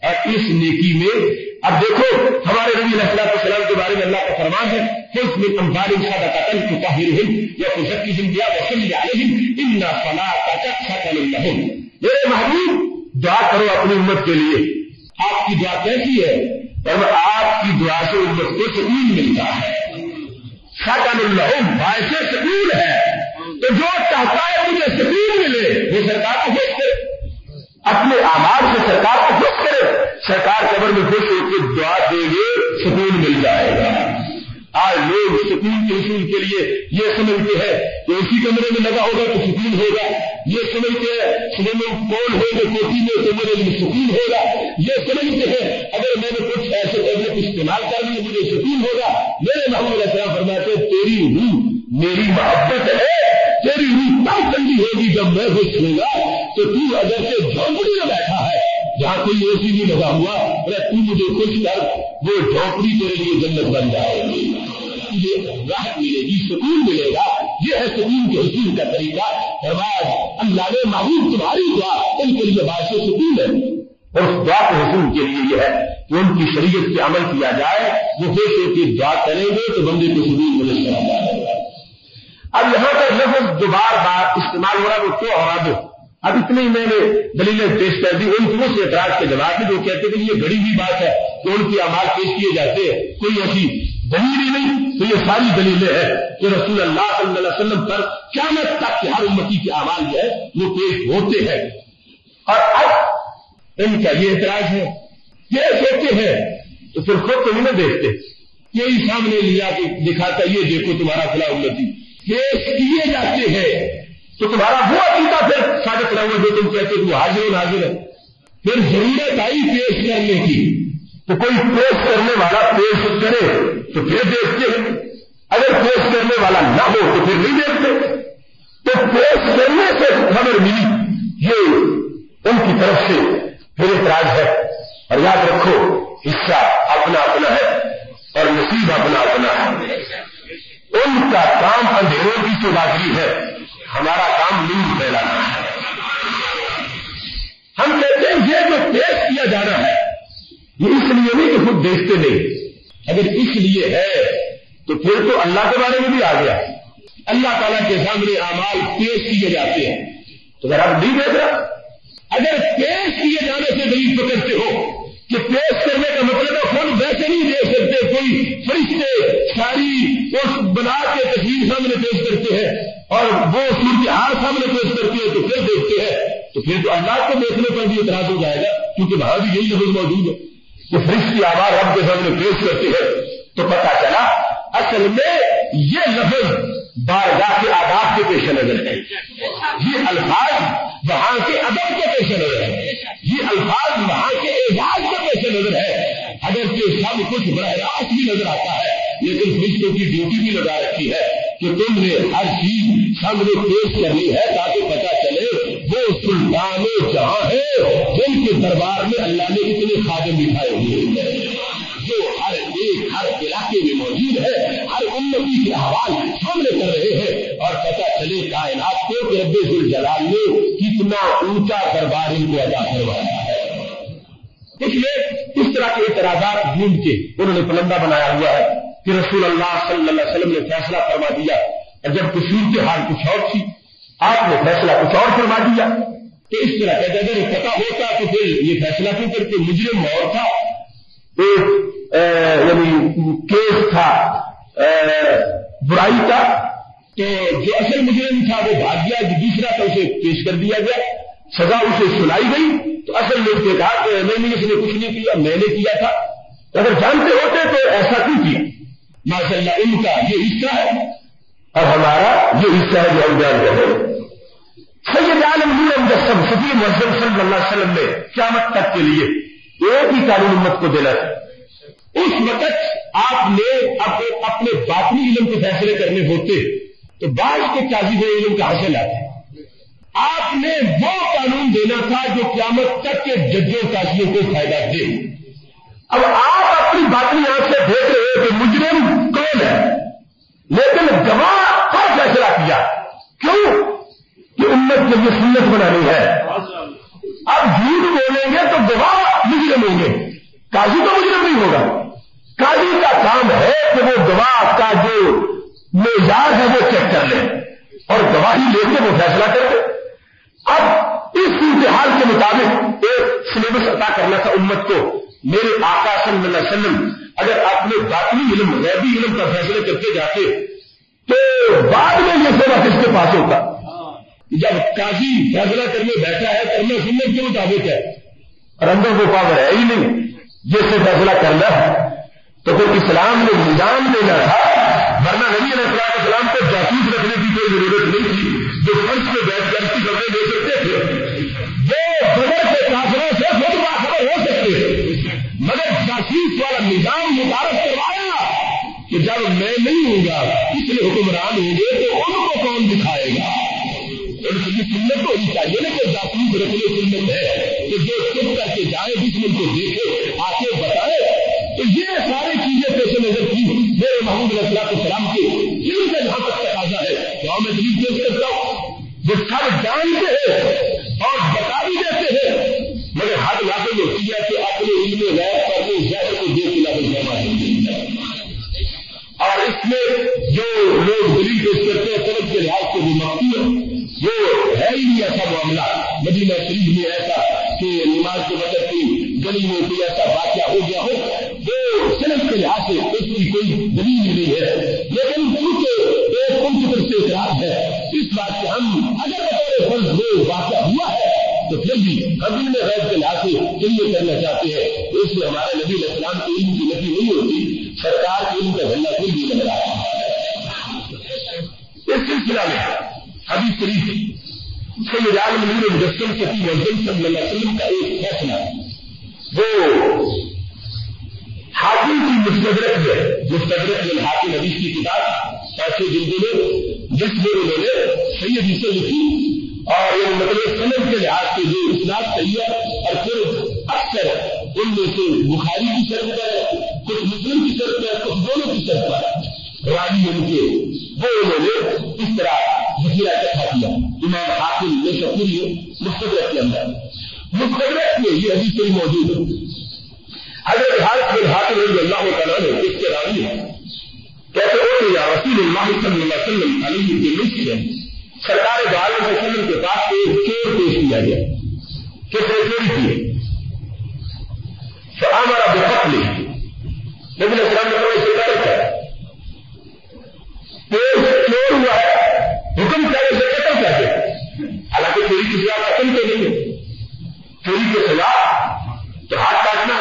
اور اس نیکی میں اب دیکھو ہمارے نبی علیہ السلام کے بارے میں اللہ کا فرمان ہے خذ من اموالہم صدقۃ تطہرہم وتزکیہم بہا وصلی علیہم ان صلاتک سکن لہم. میرے محبوب دعا کرو اپنی امت کے لیے. آپ کی دعا کیسی ہے؟ اور آپ کی دعا سے امت کو سکون ملتا ہے. سکن لہم باعث سکون ہے. تو جو چاہتا ہے مجھے سکون ملے وہ سرکار کو خوش کرے, اپنے اعمال سے سرکار کو خوش کرے. سرکار قبر میں خوش ہو کے دعا دیں گے سکون مل جائے گا. آج لوگ سکون کے حصول کے لیے یہ سمجھتے ہیں کہ اسی کمرے میں لگا ہوگا تو سکون ہوگا, یہ سمجھتے ہیں سوئمنگ پول ہوگا کوٹھی میں تو میرے لیے سکون ہوگا, یہ سمجھتے ہیں اگر میں نے کچھ ایسے ٹیبلٹ استعمال کر لی مجھے سکون ہوگا. میرے محمود علیہ السلام فرماتے ہیں تیری روح میری محبت ہے, تیری روح تب ٹھنڈی ہوگی جب میں خوش ہوں گا. تو تو اگر سے جھونپڑی میں بیٹھا ہے جہاں کوئی اے سی نہیں لگا ہوا, تو مجھے خوش کر, وہ جھونپڑی تیرے لیے جنت بن جائے گی, تجھے راحت ملے گی, سکون ملے گا. یہ ہے سکون کے حصول کا طریقہ. فرمایا اللہ نے محبوب تمہاری دعا ان کے لیے باعث سکون ہے. اور اس دعا کے حصول کے لیے یہ ہے کہ ان کی شریعت پہ عمل کیا جائے. وہ خوش ہو کے دعا کریں گے تو بندے کو سکون مل جائے گا. اب یہاں پر لفظ جو بار بار استعمال ہو رہا ہے وہ کیوں ہوا دو. اب اتنی میں نے دلیلیں پیش کر دی ان کو سے اعتراض کے جواب میں جو کہتے ہیں کہ یہ گڑی ہوئی بات ہے کہ ان کی اعمال پیش کیے جاتے ہیں, کوئی ایسی دلیل ہی نہیں. تو یہ ساری دلیلیں ہیں کہ رسول اللہ صلی اللہ علیہ وسلم پر قیامت تک کے ہر امتی کے اعمال جو ہے وہ پیش ہوتے ہیں. اور اب ان کا یہ اعتراض ہے یہ کہتے ہیں تو پھر خود تو نہیں دیکھتے, یہی سامنے لیا کہ دکھاتا یہ دیکھو تمہارا فلاں امتی پیش کیے جاتے ہیں. تو تمہارا وہ عقیدہ پھر ثابت نہ ہوا جو تم کہتے وہ حاضر و ناظر ہے. پھر ضرورت آئی پیش کرنے کی تو کوئی پیش کرنے والا پیش کرے تو پھر دیکھتے ہیں, اگر پیش کرنے والا نہ ہو تو پھر نہیں دیکھتے. تو پیش کرنے سے خبر ملی یہ ان کی طرف سے پھر اعتراض ہے. اور یاد رکھو حصہ اپنا اپنا ہے اور نصیب اپنا اپنا ہے. ان کا کام اندھیروں کی چوباگری ہے, ہمارا کام نور پھیلانا ہے. ہم کہتے ہیں یہ جو پیش کیا جانا ہے یہ اس لیے نہیں کہ خود دیکھتے نہیں. اگر اس لیے ہے تو پھر تو اللہ کے بارے میں بھی آ گیا. اللہ تعالیٰ کے سامنے اعمال پیش کیے جاتے ہیں تو اگر آپ نہیں دیکھ رہا, اگر پیش کیے جانے سے دلیل پکڑتے ہو کہ پیش کرنے کا مطلب ہے خود ویسے نہیں دیکھ سکتے, کوئی فرشتے ساری اس بنا کے تصویر سامنے پیش کرتے ہیں اور وہ صورتحال سامنے پیش کرتے ہیں تو پھر دیکھتے ہیں, تو پھر تو اللہ کو دیکھنے پر بھی اعتراض ہو جائے گا کیونکہ وہاں بھی یہی لفظ موجود ہے کہ فرشتے آواز رب کے سامنے پیش کرتے ہیں. تو پتا چلا اصل میں یہ لفظ بارگاہ کے آداب کے پیش نظر ہے, یہ الفاظ وہاں کے ادب کے پیش نظر ہے, یہ الفاظ وہاں کے اعزاز کے پیش نظر ہے. اگر کہ سب کچھ براہ راست بھی نظر آتا ہے لیکن فرشتوں کی ڈیوٹی بھی لگا رکھی ہے کہ تم نے ہر چیز سامنے پیش کرنی ہے تاکہ پتا چلے وہ سلطان جہاں ہے جن کے دربار میں اللہ نے اتنے خادم بٹھائے ہوئے ہیں جو ہر ایک ہر علاقے میں موجود ہے, ہر امتی کے احوال سامنے کر رہے ہیں اور پتا چلے کائنات کو کہ رب ذوالجلال نے کتنا اونچا دربار ان کو ادا کروایا ہے. اس لیے اس طرح کے اعتراضات ڈھونڈ کے انہوں نے پلندہ بنایا ہوا ہے کہ رسول اللہ صلی اللہ علیہ وسلم نے فیصلہ فرما دیا اور جب کشور کے حال کچھ اور تھی آپ نے فیصلہ کچھ اور فرما دیا. تو اس طرح کا اگر پتا ہوتا تو پھر یہ فیصلہ کیوں کرتے, مجرم اور تھا ایک یعنی کیس تھا برائی کا, تو جو اصل مجرم تھا وہ بھاگ گیا, جو دوسرا تھا اسے پیش کر دیا گیا, سزا اسے سنائی گئی. تو اصل لوگ نے کہا کہ نہیں اس نے کچھ نہیں کیا, میں نے کیا تھا. اگر جانتے ہوتے تو ایسا کیوں کیا؟ ماشاء اللہ ان کا یہ حصہ ہے اور ہمارا یہ حصہ ہے جو ہم جان رہے ہیں. سید عالم نور مجسم شفیع معظم صلی اللہ علیہ وسلم نے قیامت تک کے لیے ایک ہی قانون امت کو دینا تھا. اس وقت آپ نے اپنے باطنی علم کے فیصلے کرنے ہوتے تو بعض کے قاضی علم کا حاصل آتے. آپ نے وہ قانون دینا تھا جو قیامت تک کے ججوں قاضیوں کو فائدہ دے. اب آپ اپنی باطنی آنکھ سے دیکھ رہے ہیں کہ مجرم کون ہے, لیکن گواہ کا فیصلہ کیا. کیوں کہ امت کے لیے سنت بنانی ہے. اب جھوٹ بولیں گے تو گواہ مجرم ہوں گے، قاضی تو مجرم نہیں ہوگا. قاضی کا کام ہے کہ وہ گواہ کا جو معیار ہے وہ چیک کر لے اور گواہی لے کے وہ فیصلہ کر دے. اب اس صورتحال کے مطابق ایک سلیبس عطا کرنا تھا امت کو. میرے آقا صلی اللہ علیہ وسلم اگر اپنے باطنی علم غیبی علم کا فیصلے کرتے جاتے تو بعد میں یہ سونا کس کے پاس ہوتا؟ جب قاضی فیصلہ کرنے بیٹھا ہے کرنا سنت کے مطابق ہے اور اندر وہ پاور ہے ہی نہیں جس سے فیصلہ کرنا ہے تو پھر اسلام نے نظام دینا تھا. ورنہ نبی علیہ السلام کو جاسوس رکھنے کی کوئی ضرورت نہیں تھی جو فرض میں بیٹھ کر کی خبریں دے سکتے تھے. وہ خبر کے کافروں سے خود باخبر ہو سکتے تھے مگر جاسوس والا نظام متعارف کروایا کہ جب میں نہیں ہوں گا پچھلے حکمران ہوں گے تو ان کو کون دکھائے گا. سنت تو ہونی چاہیے نا کہ جاسوس رکھنے سنت ہے کہ جو چپ کر کے جائے دشمن کو دیکھے آ کے بتائے. تو یہ ساری چیزیں پیش نظر کی میرے محمود علیہ السلام کے علم کا جہاں تک تقاضا ہے تو میں دلیل پیش کرتا ہوں. وہ سب جانتے ہیں اور بتا بھی دیتے ہیں مگر حد لازم ہوتی ہے کہ اپنے علم غیب پر وہ ظاہر کو دیکھ کے لازم اور اس میں جو لوگ دلیل پیش کرتے ہیں سڑک کے لحاظ سے وہ مخفی ہے. وہ ہے ہی نہیں ایسا معاملہ مدینہ شریف میں ایسا کہ نماز کے وقت کی گلی میں کوئی ایسا واقعہ ہو گیا ہو وہ صنعت کے لحاظ سے اس کی کوئی دلیل نہیں ہے. لیکن کیونکہ ایک کمپیوٹر سے اعتراض ہے اس بات سے ہم اگر بطور فرض وہ واقعہ ہوا ہے تو پھر بھی ہم علم غیب کے لحاظ سے علم کرنا چاہتے ہیں. اس لیے ہمارے نبی علیہ السلام کے علم کی نفی نہیں ہوتی سرکار کے علم کا جھنڈا پھر بھی لگ رہا ہے. اس سلسلہ میں حدیث شریف سید عالم نور مجسم شفیع معظم صلی اللہ علیہ وسلم کا ایک فیصلہ وہ حاکم کی مستدرک ہے. مستدرک الحاکم حدیث کی کتاب ایسے جلدوں میں جس میں انہوں نے صحیح حدیثیں لکھی اور یہ مطلب سند کے لحاظ سے جو اسناد صحیح ہے اور پھر اکثر ان میں سے بخاری کی شرط پر کچھ مسلم کی شرط پر کچھ دونوں کی شرط پر راوی ان کے وہ انہوں نے اس طرح ذخیرہ اکٹھا کیا. امام حاکم نے شکوری مستدرک کے اندر مستدرک میں یہ حدیث صحیح موجود ہے. حضرت حارث بن حاتم رضی اللہ تعالیٰ نے اس کے راوی ہیں کہتے ہو یا رسول اللہ صلی اللہ علیہ وسلم علیہ کے ملک سے سرکار دو عالم وسلم کے پاس ایک چور پیش کیا گیا. کس نے چوری کی؟ فامر بقتل نبی علیہ السلام نے فرمایا اسے قتل کر. چور ہوا ہے حکم کیا اسے قتل کر دے. حالانکہ چوری کی سزا قتل تو نہیں ہے. چوری کی سزا تو ہاتھ کاٹنا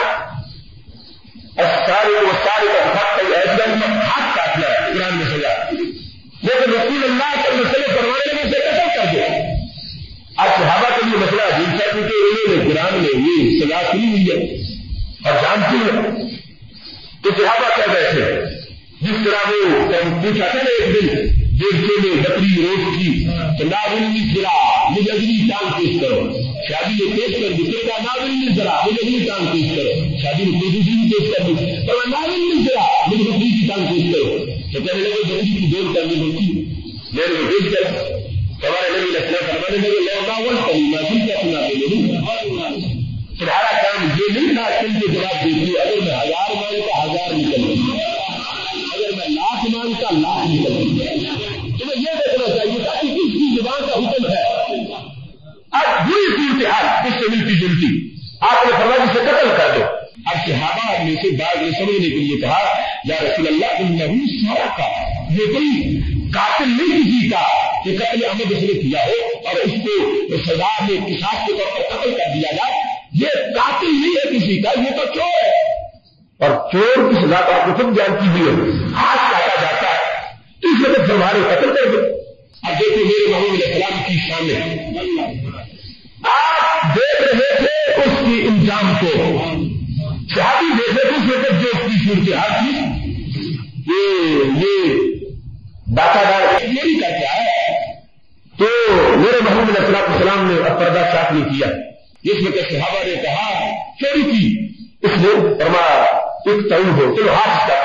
سارے وہ سارے ہاتھ کاٹنا ہے قرآن میں سزا. لیکن رسول اللہ کے مسئلے فرمانے میں سے قتل کر دے. اب صحابہ کے لیے مسئلہ عجیب تھا کیونکہ انہوں نے قرآن میں یہ سزا سنی ہوئی ہے اور جانتی ہے تو صحابہ کہہ رہے تھے جس طرح وہ پوچھا تھا نا ایک دن دیکھتے میں بکری روز کی تو ناولنی ذرا مجھے اگلی ٹانگ پیش کرو. شادی میں پیش کر دی پھر کہا ناولنی ذرا مجھے اگلی ٹانگ پیش کرو. شادی میں کوئی دوسری پیش کر دی تو ناولنی ذرا مجھے بکری کی ٹانگ پیش کرو. تو کہنے لگے بکری کی دور کرنی ہوتی میرے کو پیش کر ہمارے نبی السلام فرمانے لگے لوگاول کبھی محفوظ کا سنا دے نہیں تمہارا کام یہ نہیں تھا تم کے جواب دیجیے اگر میں 1000 مان کا 1000 نکل گئی اگر میں لاکھ مان کا لاکھ نکل گئی. تمہیں یہ دیکھنا چاہیے تھا کہ کس کی زبان کا حکم ہے. اب بری صورتحال اس سے ملتی جلتی آپ نے فرمایا اسے قتل کر دو. اب صحابہ میں سے بعض نے سمجھنے کے لیے کہا یا رسول اللہ انہو سرقہ یہ کوئی قاتل نہیں کسی کا کہ قتل عمد اس نے کیا ہو اور اس کو سزا میں قصاص کے طور پر قتل کر دیا جائے. یہ قاتل نہیں ہے کسی کا یہ تو چور ہے اور چور کی سزا کا آپ کو خود جانتی ہوئی ہے ہاتھ کاٹا جاتا ہے تو اس وقت ہمارے قتل کر دو. اب دیکھیں میرے محمود علیہ السلام کی شان آپ دیکھ رہے تھے اس کی انجام کو صحابی دیکھ رہے تھے اس وقت جو اس کی صورتحال تھی یہ داتا دار میری کا کیا ہے تو میرے محمود علیہ السلام نے اب پردہ صاف نہیں کیا. جس میں کہ صحابہ نے کہا چوری کی اس نے فرمایا ایک تعین ہو چلو ہاتھ کا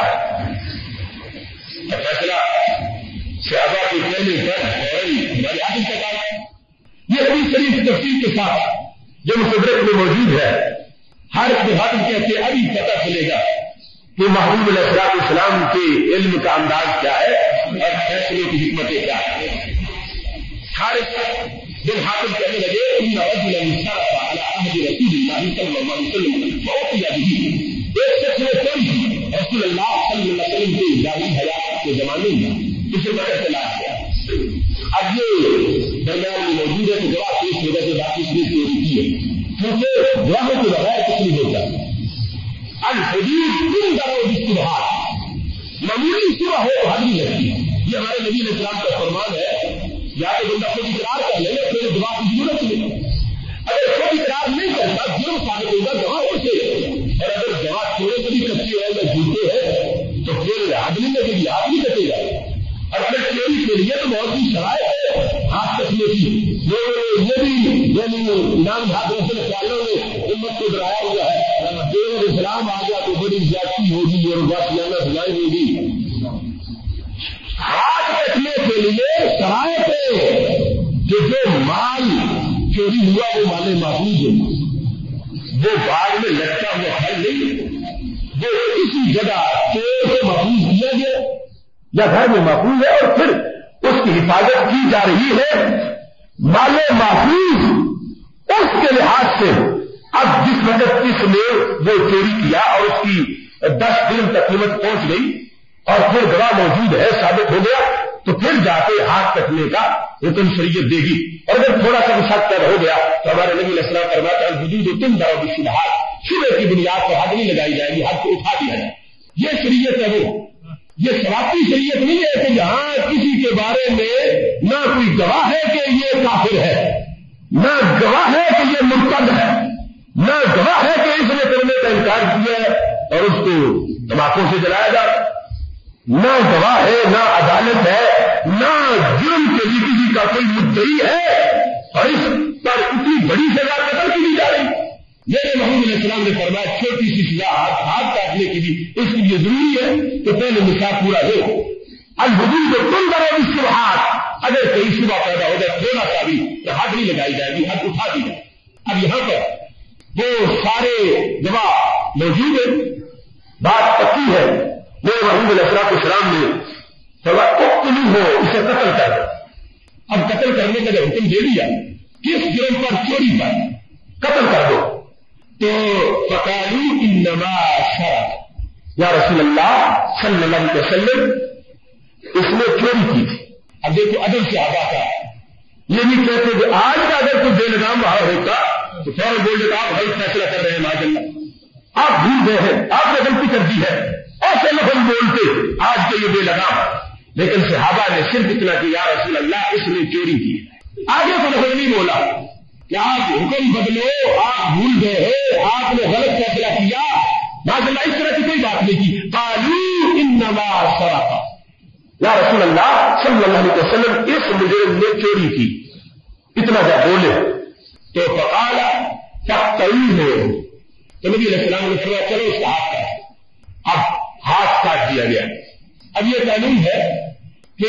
فیصلہ صحابہ کے کہنے پر ہمارے حاصل کا کام یہ اپنی شریف تفصیل کے ساتھ جو قدرت میں موجود ہے. ہر بہادر کہتے ابھی پتہ چلے گا کہ محبوب علیہ السلام کے علم کا انداز کیا ہے اور فیصلے کی حکمتیں کیا ہے. حارث بن حاتم کہنے لگے ان رجلا انصرف على عهد رسول الله صلی اللہ علیہ وسلم فأتي به. ایک شخص نے چوری رسول اللہ صلی اللہ علیہ وسلم کے ظاہری حیات کے زمانے میں اسے مدد سے لایا گیا. اب یہ درمیان میں موجود ہے کہ گواہ پیش ہوگا کہ باقی اس نے چوری کی ہے کیونکہ گواہوں کے بغیر کچھ نہیں ہوتا. الحدود تم درو بالشبہات معمولی شبہ ہو تو حد نہیں لگتی. یہ ہمارے نبی علیہ السلام کا فرمان ہے یا تو بندہ خود اقرار کر لے یا پھر گواہ کی ضرورت نہیں. اگر خود اقرار نہیں کرتا جرم ثابت ہوگا گواہوں سے. اور اگر گواہ تھوڑے سے بھی کچے ہیں یا جھوٹے ہیں تو پھر حد نہیں لگے گی ہاتھ نہیں کٹے گا. اور اگر چوری کے لیے تو بہت سی شرائط ہے ہاتھ کٹنے کی. یہ بھی یعنی نام ہاتھ رسل خیالوں نے امت کو ڈرایا ہوا ہے کہ اسلام آ گیا تو بڑی زیادتی ہوگی اور باشیانہ سزائیں ہوگی. ہاتھ کٹنے کے لیے شرائط ہے کہ جو مال چوری ہوا وہ مال محفوظ ہے. وہ باغ میں لٹکا ہوا پھل نہیں, وہ کسی جگہ چور سے محفوظ کیا گیا یا گھر میں محفوظ ہے اور پھر اس کی حفاظت کی جا رہی ہے. مال محفوظ اس کے لحاظ سے اب جس وقت اس نے وہ چوری کیا اور اس کی 10 دن تک قیمت پہنچ گئی اور پھر گواہ موجود ہے ثابت ہو گیا تو پھر جا کے ہاتھ کٹنے کا حکم شریعت دے گی. اور اگر تھوڑا سا بھی شک ہو گیا تو ہمارے نبی علیہ السلام فرماتے ہیں الحدود تم درو بالشبہات شبہ کی بنیاد پر حد نہیں لگائی جائے گی, حد کو اٹھا دیا جائے. یہ شریعت ہے وہ, یہ ثوابی شریعت نہیں ہے کہ جہاں کسی کے بارے میں نہ کوئی گواہ ہے کہ یہ کافر ہے, نہ گواہ ہے کہ یہ مرتد ہے, نہ گواہ ہے کہ اس نے کرنے کا انکار کیا ہے اور اس کو تمباکو سے جلایا جا رہا, نہ گواہ ہے, نہ عدالت ہے, نہ جرم کے لیے کسی کا کوئی مدعی ہے اور اس پر اتنی بڑی سزا قتل کی دی جا رہی. میرے محمد علیہ السلام نے فرمایا چھوٹی سی سزا ہاتھ کاٹنے کی بھی اس کے لیے ضروری ہے کہ پہلے نصاب پورا ہو. الحدود تم درو بالشبہات اگر کوئی شبہ پیدا ہو جائے تھوڑا سا بھی تو حد نہیں لگائی جائے گی, حد اٹھا دی جائے. اب یہاں پر وہ سارے گواہ موجود ہیں, بات پکی ہے. میرے محمد علیہ السلام نے فرمایا اقتلوہ ہو اسے قتل کر دو. اب قتل کرنے کا جب حکم دے دیا کس جرم پر چوری پر قتل کر دو تو فقالوا انما سرق یا رسول اللہ صلی اللہ علیہ وسلم اس نے چوری کی تھی. اب دیکھو ادب سے آبا کا یہ نہیں کہتے کہ آج کا اگر کوئی بے لگام باہر ہوتا تو فوراً بول دیتا آپ غلط فیصلہ کر رہے ہیں معاذ اللہ, آپ بھول گئے ہیں, آپ نے غلطی کر دی ہے, ایسے لفظ بولتے آج کے یہ بے لگام. لیکن صحابہ نے صرف اتنا کہ یا رسول اللہ اس نے چوری کی. آگے کو لفظ نہیں بولا کہ آپ حکم بدلو, آپ بھول گئے ہیں, آپ نے غلط فیصلہ کیا. معاذ اللہ اس طرح کی کوئی بات نہیں کی. قالوا انما سرق یا رسول اللہ صلی اللہ علیہ وسلم اس مجرم نے چوری کی. اتنا جب بولے تو فقال فاقتلوہ تو نبی علیہ السلام نے فرمایا چلو اس کا ہاتھ کاٹ. اب ہاتھ کاٹ دیا گیا. اب یہ قانون ہے کہ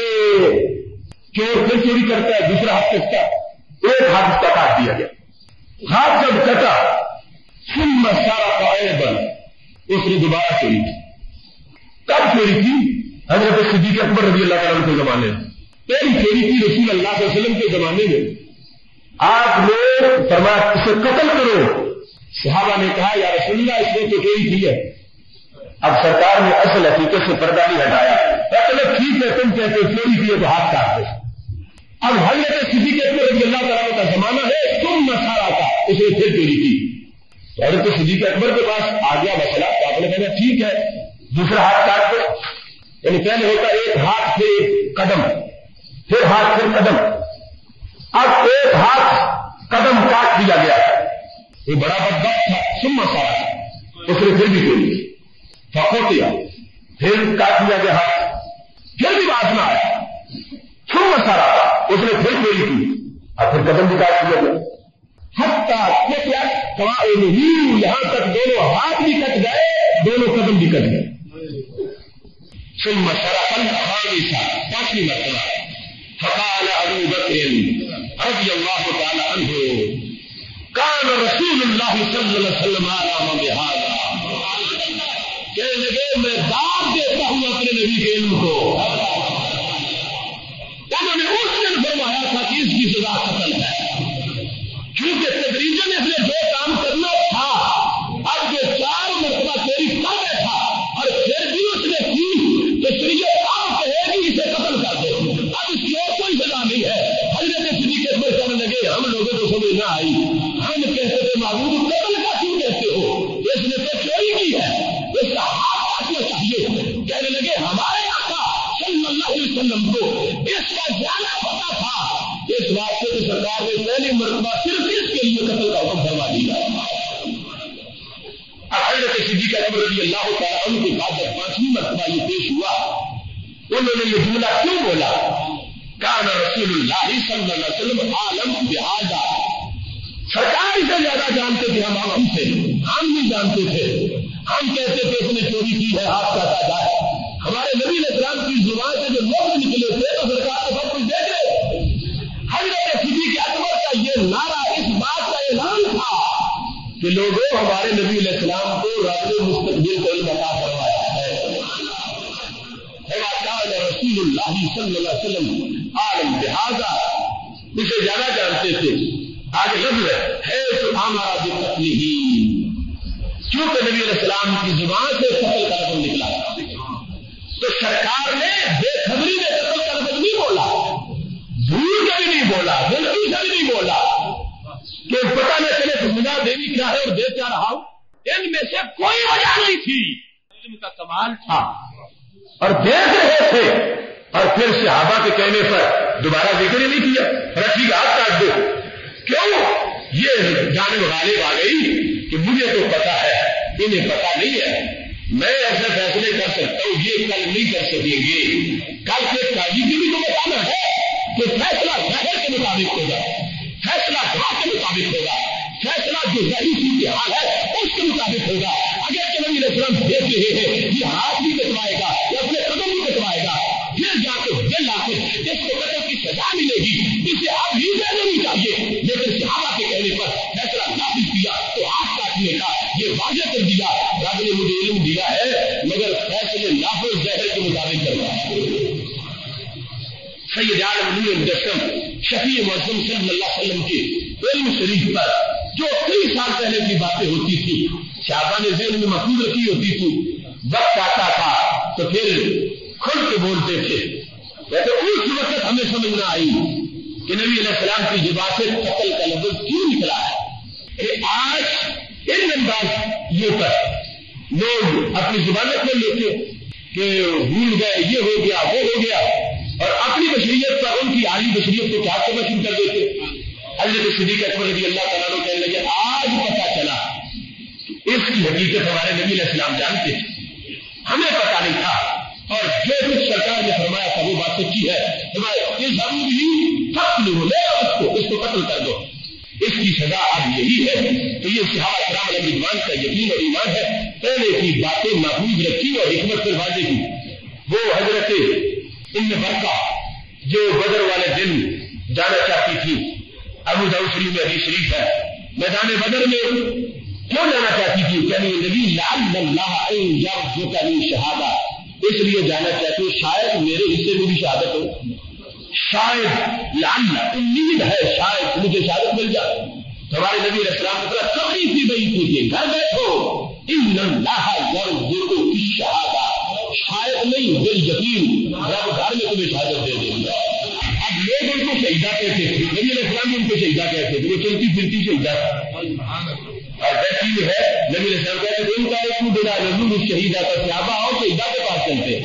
چور پھر چوری کرتا ہے دوسرا ہاتھ کٹتا, ایک ہاتھ اس کا کاٹ دیا گیا. ہاتھ جب کٹا ثم سرق ایضا اس نے دوبارہ چوری کی. کب چوری کی؟ حضرت صدیق اکبر رضی اللہ تعالیٰ کے زمانے میں. پہلی چوری کی رسول اللہ صلی اللہ علیہ وسلم کے زمانے میں. آپ نے فرمایا اسے قتل کرو. صحابہ نے کہا یا رسول اللہ اس نے تو چوری کی ہے. اب سرکار نے اصل حقیقت سے پردہ نہیں ہٹایا. چلو ٹھیک ہے تم کہتے ہو چوری کی ہے تو ہاتھ کاٹ دو. اب حضرت صدیق اکبر رضی اللہ تعالیٰ کا زمانہ ہے, تم مسارا تھا اس نے پھر چوری کی. حضرت صدیق اکبر کے پاس آ گیا مسئلہ تو آپ نے کہا ٹھیک ہے دوسرا ہاتھ کاٹ دو. یعنی پہلے ہوتا ایک ہاتھ پھر ایک قدم, پھر ہاتھ پھر قدم. اب ایک ہاتھ قدم کاٹ دیا گیا. یہ بڑا بدبخت تھا. ثم سارا اس نے پھر بھی چوری کی. فقطع پھر کاٹ دیا گیا ہاتھ, پھر بھی بات نہ آیا. ثم سارا اس نے پھر چوری کی اور پھر قدم بھی کاٹ دیا گیا. یہاں تک دونوں ہاتھ بھی کٹ گئے دونوں قدم بھی کٹ گئے. ثم سرق الخامسة پانچویں مرتبہ. فقال ابو بکر رضی اللہ تعالی عنہ كان اللہ صلی اللہ علیہ وسلم عالم بہذا، کہنے لگے میں داد دیتا ہوں اپنے نبی کے علم کو. انہوں نے اس دن فرمایا تھا کہ اس کی سزا قتل ہے، کیونکہ تدریجاً اس نے جو کام کرنا تھا اب جو 4 مرتبہ تیری کر بیٹھا اور پھر بھی اس نے کی تو شریعت اب کہے گی اسے قتل کر دو، اب اس کی اور کوئی سزا نہیں ہے. حضرت صدیق اکبر کہنے لگے ہم لوگوں کو سمجھ نہ آئی، ہم کہتے تھے معبود قتل کا کیوں کہتے ہو، اس نے تو چوری کی ہے، اس کا ہاتھ کاٹنا چاہیے. کہنے لگے ہمارے آقا صلی اللہ علیہ وسلم کو اس کا زیادہ پتا تھا، اس واسطے تو سرکار نے پہلی مرتبہ صرف اس کے لیے قتل کا حکم فرما دیا. حضرت صدیق اکبر رضی اللہ تعالیٰ عنہ کے بعد جب 5ویں مرتبہ یہ پیش ہوا، انہوں نے یہ جملہ کیوں بولا، کان رسول اللہ صلی اللہ علیہ وسلم عالم بہذا، سرکار سے زیادہ جانتے تھے ہم سے، ہم نہیں جانتے تھے. ہم کہتے تھے اس نے چوری کی ہے ہاتھ کاٹا جائے. ہمارے نبی علیہ السلام کی زبان سے جو لفظ نکلے تھے تو سرکار تو سب کچھ دیکھ رہے. حضرت صدیق اکبر کا یہ نعرہ اس بات کا اعلان تھا کہ لوگوں ہمارے نبی علیہ السلام کو رب نے مستقبل کو علم عطا فرمایا ہے. رسول اللہ صلی اللہ علیہ وسلم عالم بہذا، اسے زیادہ جانتے تھے. آگے لفظ ہے تو ہمارا بھی قتل ہی، کیونکہ نبی علیہ السلام کی زبان سے قتل کا لفظ نکلا تو سرکار نے بے خبری میں قتل کا لفظ نہیں بولا، جھوٹ کا بھی نہیں بولا، غلطی کا بھی نہیں بولا کہ پتہ نہ چلے کہ منا دیوی کیا ہے اور دے کیا رہا ہوں. ان میں سے کوئی وجہ نہیں تھی، علم کا کمال تھا اور دیکھ رہے تھے. اور پھر صحابہ کے کہنے پر دوبارہ ذکر ہی نہیں کیا، رسی کا ہاتھ کاٹ دو. کیوں؟ یہ جانب غالب آ گئی کہ مجھے تو پتا ہے انہیں پتا نہیں ہے. میں ایسے فیصلے کر سکتا ہوں، یہ کل نہیں کر سکیں گے. کل کے قاضی کی بھی تو بتانا ہے کہ فیصلہ ظاہر کے مطابق ہوگا، فیصلہ گواہ کے مطابق ہوگا، فیصلہ جو ظاہری صورتحال ہے اس کے مطابق ہوگا. اگر کہ نبی علیہ السلام دیکھ رہے ہیں یہ ہاتھ بھی کٹوائے گا یا اپنے قدم بھی کٹوائے گا، پھر جا کے دل آ کے اس کو قتل کی سزا ملے گی، اسے اب ہی دے دینی چاہیے. لیکن صحابہ کے کہنے پر فیصلہ نافذ کیا تو ہاتھ کاٹنے کا یہ واضح کر دیا رب نے مجھے علم دیا ہے مگر فیصلے نافذ ظاہر کے مطابق کرنا ہے. سید عالم نور مجسم شفیع معظم صلی اللہ علیہ وسلم کے علم شریف پر جو کئی سال پہلے کی باتیں ہوتی تھی صحابہ نے ذہن میں محفوظ رکھی ہوتی تھی، وقت آتا تھا تو پھر کھل کے بولتے تھے. لیکن اس وقت ہمیں سمجھ نہ آئی کہ نبی علیہ السلام کی زبان سے قتل کا لفظ کیوں نکلا ہے. کہ آج ان اندازوں پر لوگ اپنی زبانیں کھول لیتے کہ بھول گئے، یہ ہو گیا وہ ہو گیا، اور اپنی بشریت پر ان کی عالی بشریت کو کیا کرنا شروع کر دیتے. حضرت صدیق اکبر رضی اللہ تعالیٰ عنہ کہنے لگے آج پتا چلا اس کی حقیقت ہمارے نبی علیہ السلام جانتے تھے، ہمیں پتا نہیں تھا. اور جو کچھ سرکار نے فرمایا تھا وہ بات سچی ہے. یہ ضرور ہی قتل ہو لے اس کو قتل کر دو، اس کی سزا اب یہی ہے. تو یہ صحابہ کرام علیہ رضوان کا یقین اور ایمان ہے. پہلے کی باتیں محفوظ رکھی اور حکمت پر واضح کی. وہ حضرت ام برقہ جو بدر والے دن جانا چاہتی تھی، ابو داؤد شریف میں حدیث شریف ہے، میدان بدر میں کیوں جانا چاہتی تھی؟ کہنے لگی لعل اللہ ان یرزقنی شہادہ، اس لیے جانا چاہتی ہوں شاید میرے حصے میں بھی شہادت ہو، شاید لعل امید ہے شاید مجھے شہادت مل جائے. ہمارے نبی علیہ السلام کی طرح کبھی سی گئی تھی کہ گھر بیٹھو ان اللہ یرزقو الشہادہ، شاید نہیں دل یقین رب گھر میں تمہیں شہادت دے دے گا. اب لوگ ان کو شہیدہ کہتے تھے، نبی علیہ السلام ان کو شہیدہ کہتے تھے، وہ چلتی پھرتی شہیدہ اور بیٹھی ہوئی ہے. نبی علیہ السلام کہتے تھے ان کا ایک بنا نظور شہیدہ کا صحابہ اور شہیدہ کے پاس چلتے.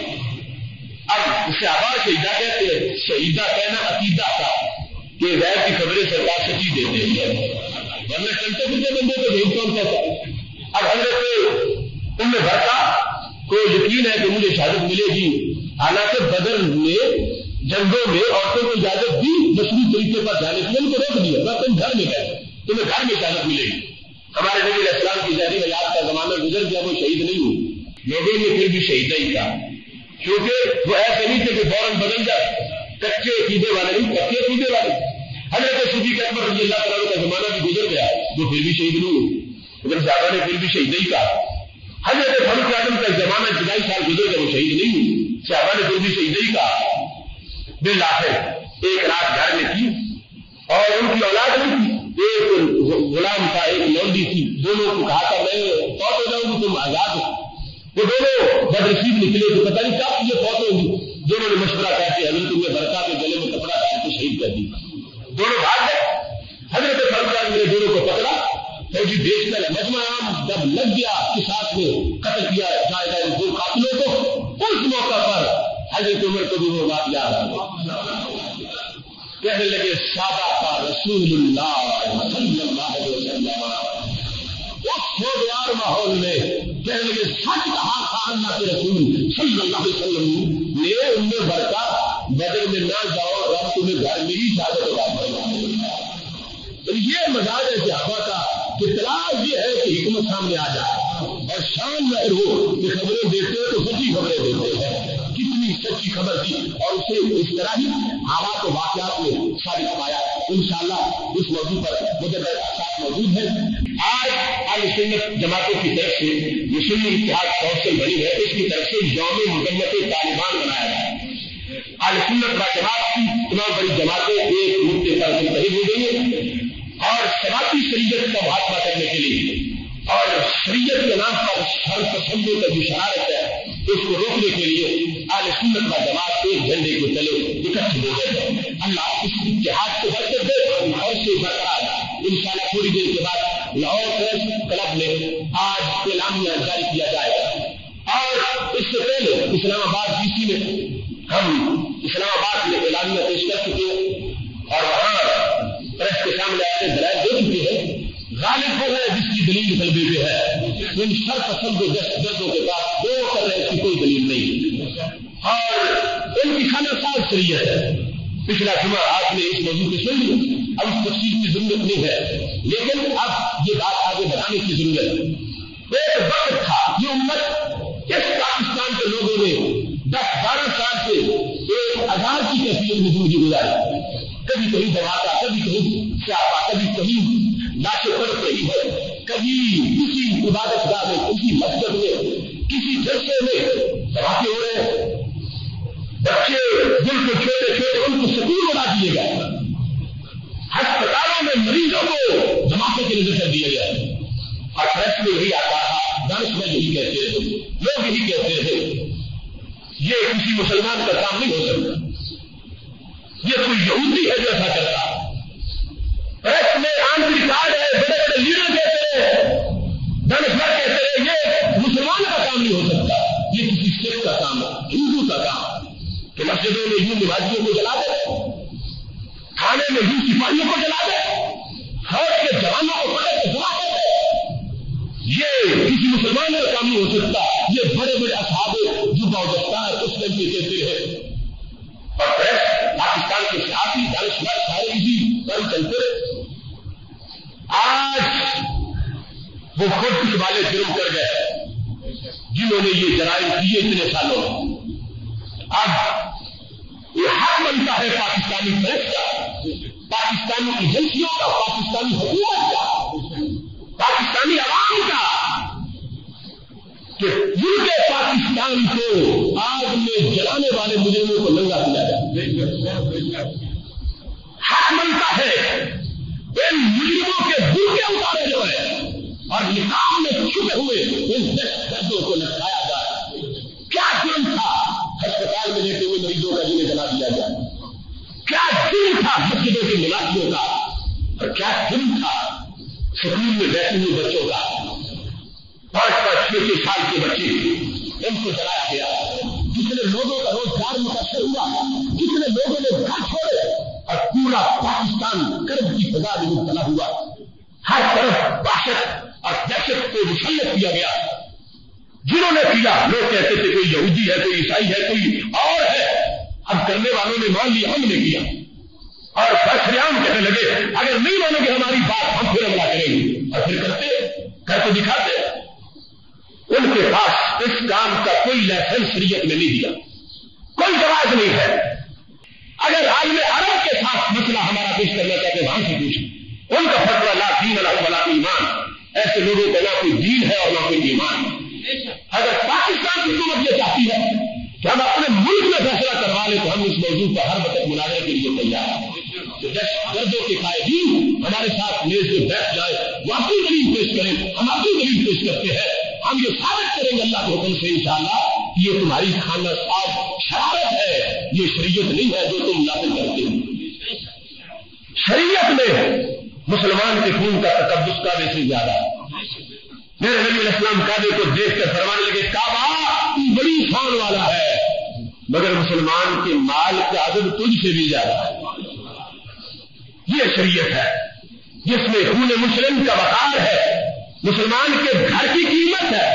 اب صحابہ شہیدہ کہتے ہیں، شہیدہ کہنا عقیدہ تھا کہ غیر کی خبریں سرکار سچی دیتے ہیں، ورنہ چلتے پھرتے بندے کو جھوٹ کون کہتا. اب حضرت ام برقہ کو یقین ہے کہ مجھے شہادت ملے گی، حالانکہ بدر میں جنگوں میں عورتوں کو اجازت دی مشروع طریقے پر جانے کی، ان کو روک دیا میں تم گھر میں گئے، تمہیں گھر میں شہادت ملے گی. ہمارے نبی علیہ السلام کی ظاہری حیات کا زمانہ گزر گیا، وہ شہید نہیں ہوئی، لوگوں میں پھر بھی شہیدہ ہی تھا، کیونکہ وہ ایسے نہیں تھے کہ فوراً بدل جائے، کچے عقیدے والے نہیں، پکے عقیدے والے. حضرت صدیق اکبر رضی اللہ تعالیٰ کا زمانہ بھی گزر گیا، وہ پھر بھی شہید نہیں ہوئے، لیکن صحابہ نے پھر بھی شہید نہیں کہا۔ حضرت فاروق اعظم کا زمانہ 22 سال گزر گئے، وہ شہید نہیں ہوئے، صحابہ نے پھر بھی شہید نہیں کہا۔ بالآخر ایک رات گھر میں تھی اور ان کی اولاد نہیں تھی، ایک غلام تھا ایک لونڈی تھی، دونوں کو کہا تھا میں فوت ہو جاؤں گی تم آزاد ہو، وہ دونوں بدنصیب نکلے تو پتہ نہیں کب یہ فوت ہوگی، دونوں نے مشورہ کر کے حضرت نے برکات کے گلے میں کپڑا ڈال کے شہید کر دی، دونوں بھاگ گئے۔ حضرت فاروق اعظم نے دونوں کو پکڑا، فوجی دیش کا مجمع عام جب لگ گیا کہ ساتھ میں قتل کیا جائے گا ان دو قاتلوں کو، اس موقع پر حضرت عمر کو بھی وہ بات یاد آ گئی، کہنے لگے صادق رسول اللہ صلی اللہ علیہ وسلم، اس خوشگوار ماحول میں کہنے لگے سچ کہا تھا اللہ کے رسول صلی اللہ علیہ وسلم نے، ان میں برکات بدر میں نہ جاؤ، رب تمہیں گھر میں ہی اجازت ہوگا۔ تو یہ مزاج ہے صحابہ کا کہ تلاش یہ ہے کہ حکمت سامنے آ جائے اور شان ظاہر ہو کہ خبریں دیتے ہیں تو سچی خبریں دیتے ہیں، کتنی سچی خبر دی اور اسے اس طرح ہی حالات و واقعات میں ثابت پایا۔ انشاءاللہ اس موضوع پر مجدد ساتھ موجود ہے۔ آج اہل سنت جماعتوں کی طرف سے مسلم اتحاد کونسل بنی ہے، اس کی طرف سے یوم مذمت طالبان منایا گیا ہے۔ اہل سنت و جماعت کی تمام بڑی جماعتیں ایک نقطے پر متحد ہو گئی ہیں اور سماعتی شریعت کا محاکمہ کرنے کے لیے اور شریعت کے نام پر شر پسندوں کا جو شرارت ہے اس کو روکنے کے لیے اہل سنت و جماعت ایک جھنڈے کے تلے اکٹھے ہو گئے۔ اللہ اس اتحاد کو برکت دے اور اسے برقرار۔ انشاءاللہ تھوڑی دیر کے بعد لاہور پریس کلب میں آج اعلامیہ جاری کیا جائے گا اور اس سے پہلے اسلام آباد ڈی سی میں ہم اسلام آباد میں اعلامیہ پیش کر چکے ہیں اور وہاں پریس کے سامنے اپنے دلائل دے چکے ہیں۔ غالب وہ ہے جس کی دلیل غلبے پہ ہے، ان شر پسند و دستوں کے پاس وہ کر رہے اس کی کوئی دلیل نہیں اور ان کی خانہ ساز شریعت ہے۔ پچھلا جمعہ آپ نے اس موضوع کو سن لیا، اب اس تفصیل کی ضرورت نہیں ہے، لیکن اب یہ بات آگے بڑھانے کی ضرورت ہے۔ ایک وقت تھا یہ امت اس پاکستان کے لوگوں نے 10-12 سال سے ایک آزاد کی کیفیت میں زندگی گزاری، کبھی کہیں دھماکہ، کبھی کہیں سیاپا، کبھی کہیں لاشیں تڑپ رہی ہے، کبھی کسی عبادت گاہ میں، کسی مسجد میں، کسی جلسے میں دھماکے ہو رہے ہیں، بچے بالکل چھوٹے چھوٹے ان کو سکون اڑا دیے گئے، ہسپتالوں میں مریضوں کو دھماکے کی نظر کر دیا گیا اور پریس میں یہی آتا تھا، دانشور یہی کہتے ہیں، لوگ یہی کہتے ہیں یہ کسی مسلمان کا کام نہیں ہو سکتا، یہ کوئی یہودی ہے جو ایسا کرتا۔ پریس میں عام ریکارڈ ہے، بڑے بڑے لیڈر کہتے ہیں، دانشور کہتے ہیں یہ مسلمان کا کام نہیں ہو سکتا، یہ کسی سکھ کا کام ہے، ہندو کا کام ہے کہ مسجدوں میں یوں نمازیوں کو جلا دے، تھانے میں یوں سپاہیوں کو جلا دے، فوج کے جوانوں کو پکڑ کے دعا کرتے، یہ کسی مسلمان کا کام نہیں ہو سکتا، یہ بڑے بڑے اصحاب جبہ و دستار اس ٹائم کے کہتے ہیں اور پریس پاکستان کے صحافی دانشور سارے اسی پر چلتے رہے۔ آج وہ خود کچھ والے جرم کر گئے جنہوں نے یہ جرائم کیے اتنے سالوں میں، اب یہ حق بنتا ہے پاکستانی پریس کا، پاکستانی ایجنسیوں کا، پاکستانی حکومت کا، پاکستانی عوام کا کہ ملک پاکستان کو آگ میں جلانے والے مجرموں کو ننگا کیا جائے۔ حق بنتا ہے ان مجرموں کے برقعے اتارے جائیں اور نقاب میں چھپے ہوئے ان دہشت گردوں کو لٹکایا جائے۔ کیا جرم تھا ہسپتال میں لیٹے ہوئے مریضوں کا جنہیں جلا دیا جائے؟ کیا جرم تھا مسجدوں کے ملازموں کا؟ اور کیا جرم تھا سکول میں بیٹھے ہوئے بچوں کا؟ 5-6 سال کے بچے ان کو جلایا گیا۔ جتنے لوگوں کا روزگار متاثر ہوا، جتنے لوگوں نے گھر چھوڑے اور پورا پاکستان کرب کی فضا میں مبتلا ہوا، ہر طرف وحشت اور دہشت کو مسلط کیا گیا۔ جنہوں نے کیا لوگ کہتے تھے کوئی یہودی ہے، کوئی عیسائی ہے، کوئی اور ہے، اب کرنے والوں نے مان لیا ہم نے کیا اور بسریام کہنے لگے اگر نہیں مانو گے ہماری بات ہم پھر حملہ کریں گے، اور پھر کرتے کر کے دکھاتے۔ ان کے پاس اس کام کا کوئی لائسنس شریعت میں نہیں دیا، کوئی جواز نہیں ہے۔ اگر عالم عرب کے ساتھ مسئلہ ہمارا پیش کرنا چاہتے ہیں وہاں سے پوچھیں، ان کا فتویٰ لا دین لہ ولا ऐसे लोगों का ना कोई दीन है और ना कोई ईमान है। अगर पाकिस्तान की हुकूमत ये चाहती है कि हम अपने मुल्क में फैसला करवा लें तो हम इस मौजूद पर हर वक्त मुनाजरे के लिए तैयार हैं। तो दर्दों के कायदीन हमारे साथ मेज पे बैठ जाए, वो अपनी दलील पेश करें, हम अपनी दलील पेश करते हैं। हम ये साबित करेंगे अल्लाह के हुक्म से इंशाअल्लाह कि ये तुम्हारी खाना साफ शरारत है, ये शरीयत नहीं है जो तुम नाफिज करते हो। शरीयत में मुसलमान के खून का तकद्दुस काबे से ज्यादा है। मेरे नबी अलैहिस्सलाम काबे को देख कर फरमाने लगे, काबा तू बड़ी शान वाला है, मगर मुसलमान के माल का अदब तुझसे भी ज्यादा है। ये शरीयत है जिसमें खून मुस्लिम का वकार है, मुसलमान के घर की कीमत है।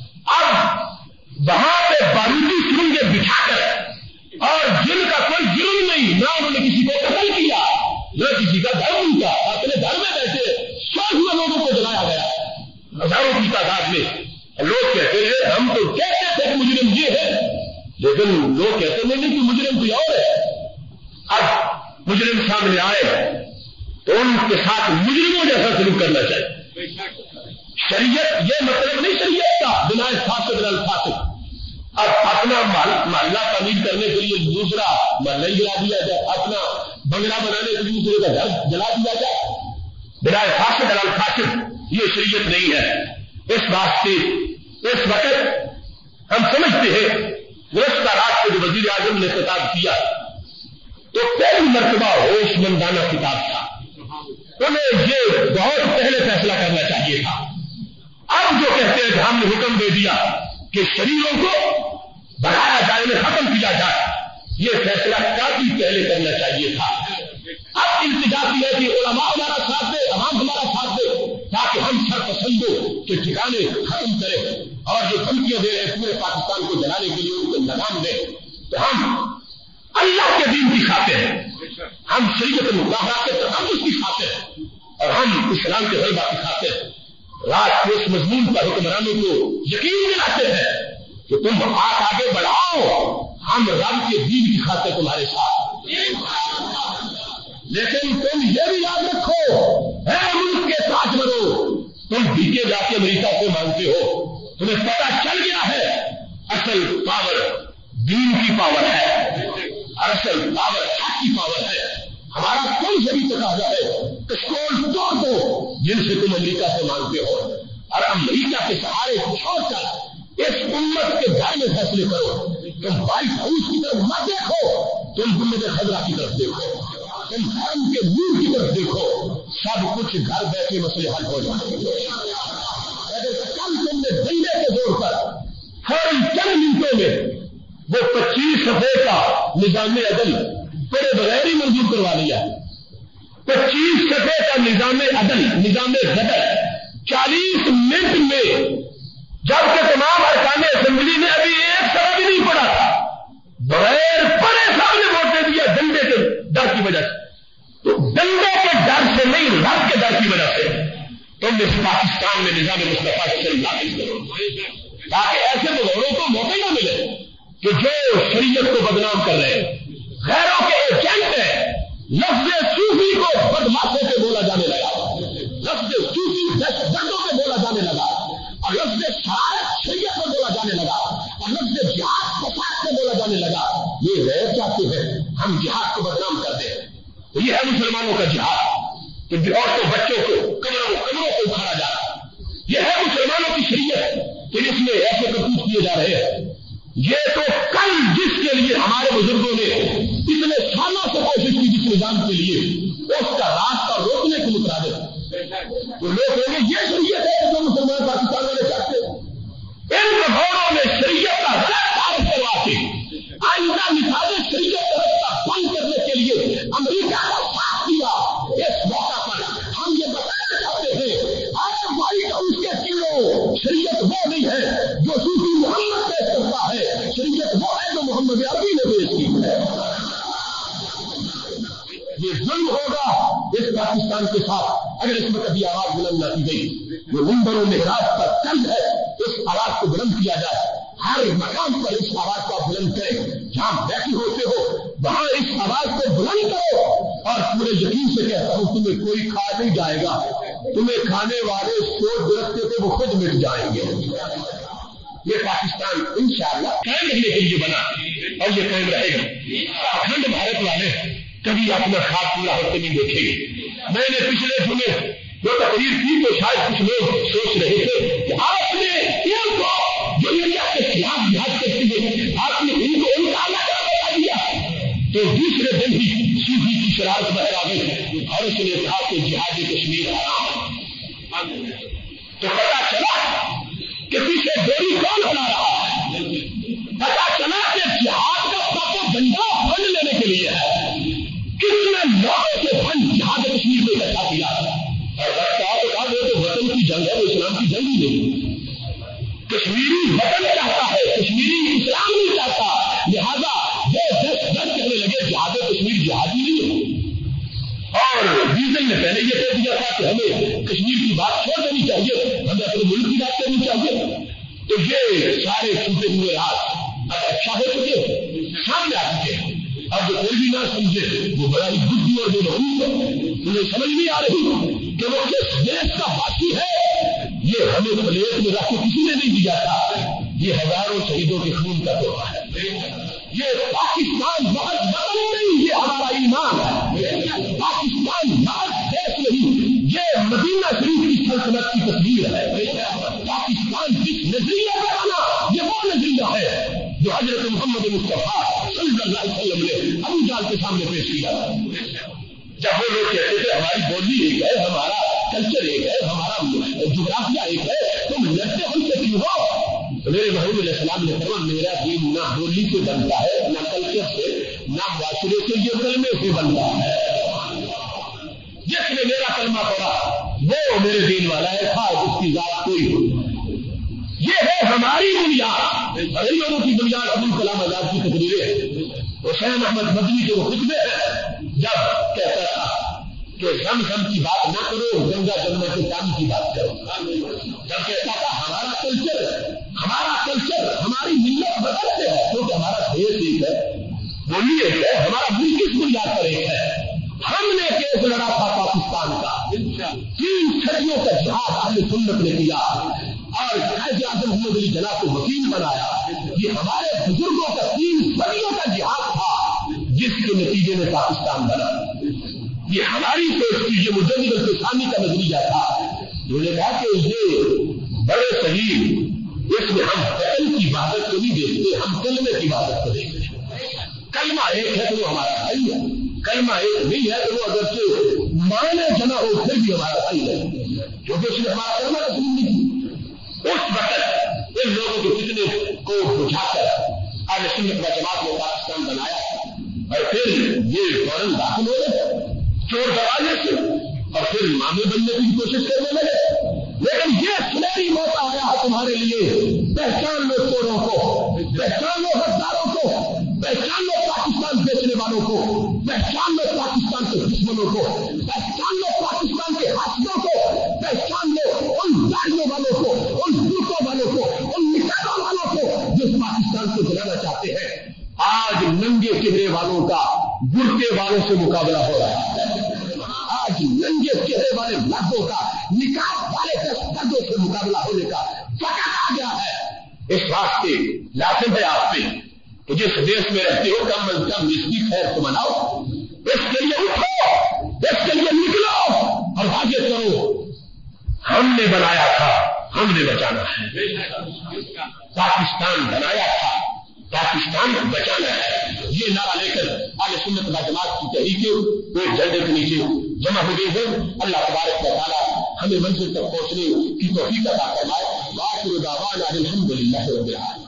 अब वहां पे बारूदी सुरंगें बिठाकर और जिनका कोई जुर्म नहीं, ना उन्होंने किसी को कत्ल किया, न किसी का घर लूटा, अपने घर में बैठे 100 लोगों को जलाया गया हजारों की तादाद में। लोग कहते हैं हम तो कहते थे कि मुजरिम ये है, लेकिन लोग कहते नहीं कि मुजरिम कोई और है। अब मुजरिम सामने आए तो उनके साथ मुजरिमों जैसा सलूक करना चाहिए। शरीयत ये मतलब नहीं शरीयत का बिनाए फासिद अल फासिद। अब अपना महल्ला तमीर करने के लिए दूसरा महल्ला ही गिरा दिया जाए, अपना बंगला बनाने के लिए दूसरे का घर जला दिया जाए, बिनाए फासिद अल फासिद, ये शरीयत नहीं है। इस वास्ते इस वक्त हम समझते हैं गुज़श्ता रात को जो वज़ीर आज़म ने खिताब किया तो पहली मर्तबा होशमंदाना खिताब था। उन्हें ये बहुत पहले फैसला करना चाहिए था। अब जो कहते हैं कि हमने हुक्म दे दिया कि शरीरों को बढ़ाया जाए, उन्हें खत्म किया जाए, ये फैसला काफी पहले करना चाहिए था। अब इल्तिजा की है कि उलमा हमारा साथ दे, अवाम हमारा साथ दे, ताकि हम सरपसंदों के ठिकाने खत्म करें और जो धमकियां दे रहे पूरे पाकिस्तान को जलाने के लिए उनको लगाम दें। तो हम अल्लाह के दीन की खाते हैं, हम शरीयत मुताहरा के तहफ़्फ़ुज़ की खाते हैं और हम इस्लाम के गलबा की खाते हैं। रात के इस मजमून पर हुक्मरानों को यकीन दिलाते हैं कि तुम हाथ आगे बढ़ाओ, हम रब के दीन की खाते तुम्हारे साथ। लेकिन तुम ये भी याद रखो, है मुल्क के ताजमरो, तुम भीगे जाके अमेरिका को मांगते हो, तुम्हें पता चल गया है असल पावर दीन की पावर है, असल पावर हक की पावर है। हमारा कोई से भी तकाजा है स्कूल तोड़ दो जिनसे तुम अमेरिका से मांगते हो, और अमेरिका के सहारे छोड़कर इस उम्मत के घर में फैसले करो। तुम व्हाइट हाउस की तरफ मत देखो, तुम गुम्बद खजरा की तरफ देखो, तुम हरम के नूर की तरफ देखो, सब कुछ घर बैठे मसले हल हो जाएंगे। अगर कल तुमने डंडे के जोर पर फौरन चंद मिनटों में वो 25 सफ़े का निजाम अदल बड़े बगैर ही मंजूर करवा लिया, 25 सफ़े का निजाम अदल, निजाम गदर 40 मिनट में, जबकि तमाम अरकान असेंबली ने अभी एक सफ़ा भी नहीं पढ़ा था, बगैर पढ़े सामने वोट दे दिया डंडे के डर की वजह से। तो डंडे के डर से नहीं, रब के डर की वजह से तुम इस पाकिस्तान में निजाम मुस्तफा से नाफिज करो, ताकि ऐसे मुगलों को मौका न मिले कि जो शरीयत को बदनाम कर रहे हैं, गैरों के एजेंट हैं। लफ्ज़ सूफी को बदमाशों से बोला जाने लगा, लफ्ज़ सूफी दहशतगर्दों से बोला जाने लगा, और लफ्ज़ शरारत शरीयत में बोला जाने लगा, और लफ्ज़ जिहाद फसाद से बोला जाने लगा। ये गैर चाहते हैं हम जिहाद को बदनाम कर दें। तो ये है मुसलमानों का जिहाद कि औरतों बच्चों को कमरों को उखाड़ा जा रहा है। ये है मुसलमानों की शरीयत कि इसमें ऐसे करतूत किए जा रहे हैं। ये तो कल जिसके लिए हमारे बुजुर्गों ने इतने सालों से कोशिश की, जिस निजाम के लिए, उसका रास्ता रोकने के मुताबिक, तो लोग कहेंगे ये शरीयत है जो मुसलमान पाकिस्तान में चाहते हैं। इन गौरों ने शरीयत का गलत तारीफ करवा के आइंदा मिसाल शरीयत का बंद करने के लिए अमेरिका का साथ दिया। इस मौका पर हम ये बताना चाहते हैं, आज व्हाइट हाउस के कीड़ों, शरीयत वो नहीं है जो सूफी मोहम्मद पेश करता है, शरीयत वो है जो मोहम्मद अरबी ने पेश की है। ये जुल्म होगा इस पाकिस्तान के साथ अगर इसमें कभी आवाज बुलंद न की गई। जो मिंबरों में रात का तंज है, इस आवाज को बुलंद किया जाए। हर मकाम पर इस आवाज को बुलंद करें, जहां बैठे होते हो वहां इस आवाज को बुलंद करो, और पूरे यकीन से कहता हूं तुम्हें कोई खा नहीं जाएगा, تمہیں کھانے والے سوچ رکھتے تھے وہ خود مٹ جائیں گے. یہ پاکستان انشاءاللہ قائم رہنے کے لیے بنا اور یہ قائم رہے گا. اکھنڈ بھارت والے کبھی اپنا خواب پورا ہوتے نہیں دیکھیں گے. میں نے پچھلے جمعے جو تقریر کی تو شاید کچھ لوگ سوچ رہے تھے کہ آپ نے ان کو جو انڈیا کے خلاف جہاد کرتے ہیں آپ نے ان کو ان کا علاقہ بتا دیا. تو دوسرے دن ہی صوفی کی شرارت بہرا گئی اور اس نے کہا کہ جہاد کشمیر حرام. تو پتا چلا کہ پیچھے ڈوری کون ہلا رہا ہے. پتا چلا کہ جہاد کا پروپیگنڈا فنڈ لینے کے لیے ہے. کتنے لوگوں سے فنڈ جہاد کشمیر میں اکٹھا کیا اور تو کہا وہ تو وطن کی جنگ ہے, وہ اسلام کی جنگ ہی نہیں. کشمیری وطن چاہتا ہے, کشمیری اسلام نہیں چاہتا. لہذا وہ دس کہنے لگے جہاد کشمیر جہادی نہیں ہے. اور ڈیزل نے پہلے یہ کہہ دیا تھا کہ ہمیں کشمیر کی بات چھوڑ دینی چاہیے, ہمیں اپنے ملک کی بات کرنی چاہیے. تو یہ سارے چھوٹے ہوئے رات اب اچھا ہو چکے, سامنے آ چکے ہیں. اب جو کوئی بھی نہ سمجھے وہ بڑا ہی بدھی اور بے رحمی ہے. انہیں سمجھ نہیں آ رہی کہ وہ کس دیش کا واسی ہے. یہ ہمیں پلیٹ میں رکھ کے کسی نے نہیں دیا تھا. یہ ہزاروں شہیدوں کے خون کا تحفہ ہے. یہ پاکستان محض وطن نہیں, یہ ہمارا ایمان ہے. پاکستان محض دیش نہیں, یہ مدینہ شریف کی سلطنت کی تصویر ہے. پاکستان جس نظریے پر آنا یہ وہ نظریہ ہے جو حضرت محمد مصطفیٰ صلی اللہ علیہ وسلم نے ابو جہل کے سامنے پیش کیا. جب وہ لوگ کہتے تھے ہماری بولی ایک ہے, ہمارا کلچر ایک ہے, ہمارا جغرافیہ ایک ہے, تم لڑتے ہم سے کیوں ہو. میرے محمود علیہ السلام نے فرمایا میرا دین نہ بولی سے بنتا ہے, نہ کلچر سے, نہ معاشرے سے, یہ کلمے سے بنتا ہے. جس نے میرا کلمہ پڑھا وہ میرے دین والا ہے, خواہ اس کی ذات کوئی ہو. یہ ہے ہماری بنیاد. ان لوگوں کی بنیاد ابوالکلام کلام آزاد کی تقریریں ہیں. حسین احمد مدنی کے وہ خطبے ہیں جب کہتا تھا کہ زمزم کی بات نہ کرو, گنگا جمنا کے کام کی بات کرو. جب کہتا تھا ہمارا کلچر ہماری ملت بدلتے ہے کیونکہ ہمارا دیش ایک ہے, بولی ایک ہے, ہمارا ملک کس بنیاد پر ایک ہے. ہم نے کیس لڑا تھا پاکستان کا, 3 صدیوں کا جہاد اہل سنت نے کیا اور قائد اعظم محمد علی جناح کو وکیل بنایا. یہ ہمارے بزرگوں کا 3 صدیوں کا جہاد تھا جس کے نتیجے میں پاکستان بنا. یہ ہماری سوچ کی, یہ مجدد الفسانی کا نظریہ تھا. انہوں نے کہا کہ یہ بڑے صحیح, اس میں ہم فعل کی عبادت کو نہیں دیکھتے, ہم کلمے کی عبادت کو دیکھتے ہیں. کلمہ ایک ہے تو وہ ہمارا بھائی ہے, کلمہ ایک نہیں ہے تو وہ اگر سے مانے جمع ہو پھر بھی ہمارا بھائی ہے, کیونکہ اس نے ہمارا کلمہ تسلیم نہیں کی. اس وقت ان لوگوں کے فتنے کو بجھا کر اہل سنت و جماعت نے پاکستان بنایا اور پھر یہ فوراً داخل ہو گئے چور دروازے سے اور پھر امامے بننے کی کوشش کرنے لگے. لیکن یہ سنہری موقع آیا ہے تمہارے لیے. پہچان لو چوروں کو, پہچان لو غداروں کو, پہچان لو پاکستان بیچنے والوں کو, پہچان لو پاکستان کے دشمنوں کو, پہچان لو پاکستان کے حاسدوں کو, پہچان لو ان داڑیوں والوں کو, ان جوتوں والوں کو, ان نکالوں والوں کو جو پاکستان کو جلانا چاہتے ہیں. آج ننگے چہرے والوں کا برقعے والوں سے مقابلہ ہو رہا ہے. آج ننگے چہرے والے مردوں کا نکاح والے دستوں سے مقابلہ ہونے کا وقت آ گیا ہے. اس واسطے لازم ہے آپ پہ کہ جس دیش میں رہتے ہو کم از کم اس کی خیر کو مناؤ, اس کے لیے اٹھو, اس کے لیے نکلو اور آگے کرو. ہم نے بنایا تھا, ہم نے بچانا ہے. پاکستان بنایا تھا, پاکستان کو بچانا ہے. یہ نعرہ لے کر اہل سنت و جماعت کی تحریکیں ایک جھنڈے کے نیچے جمع ہو گئی ہیں. اللہ تبارک و تعالی ہمیں منزل تک پہنچنے کی توفیق عطا فرمائے. وآخر دعوانا الحمد للہ رب العالمین.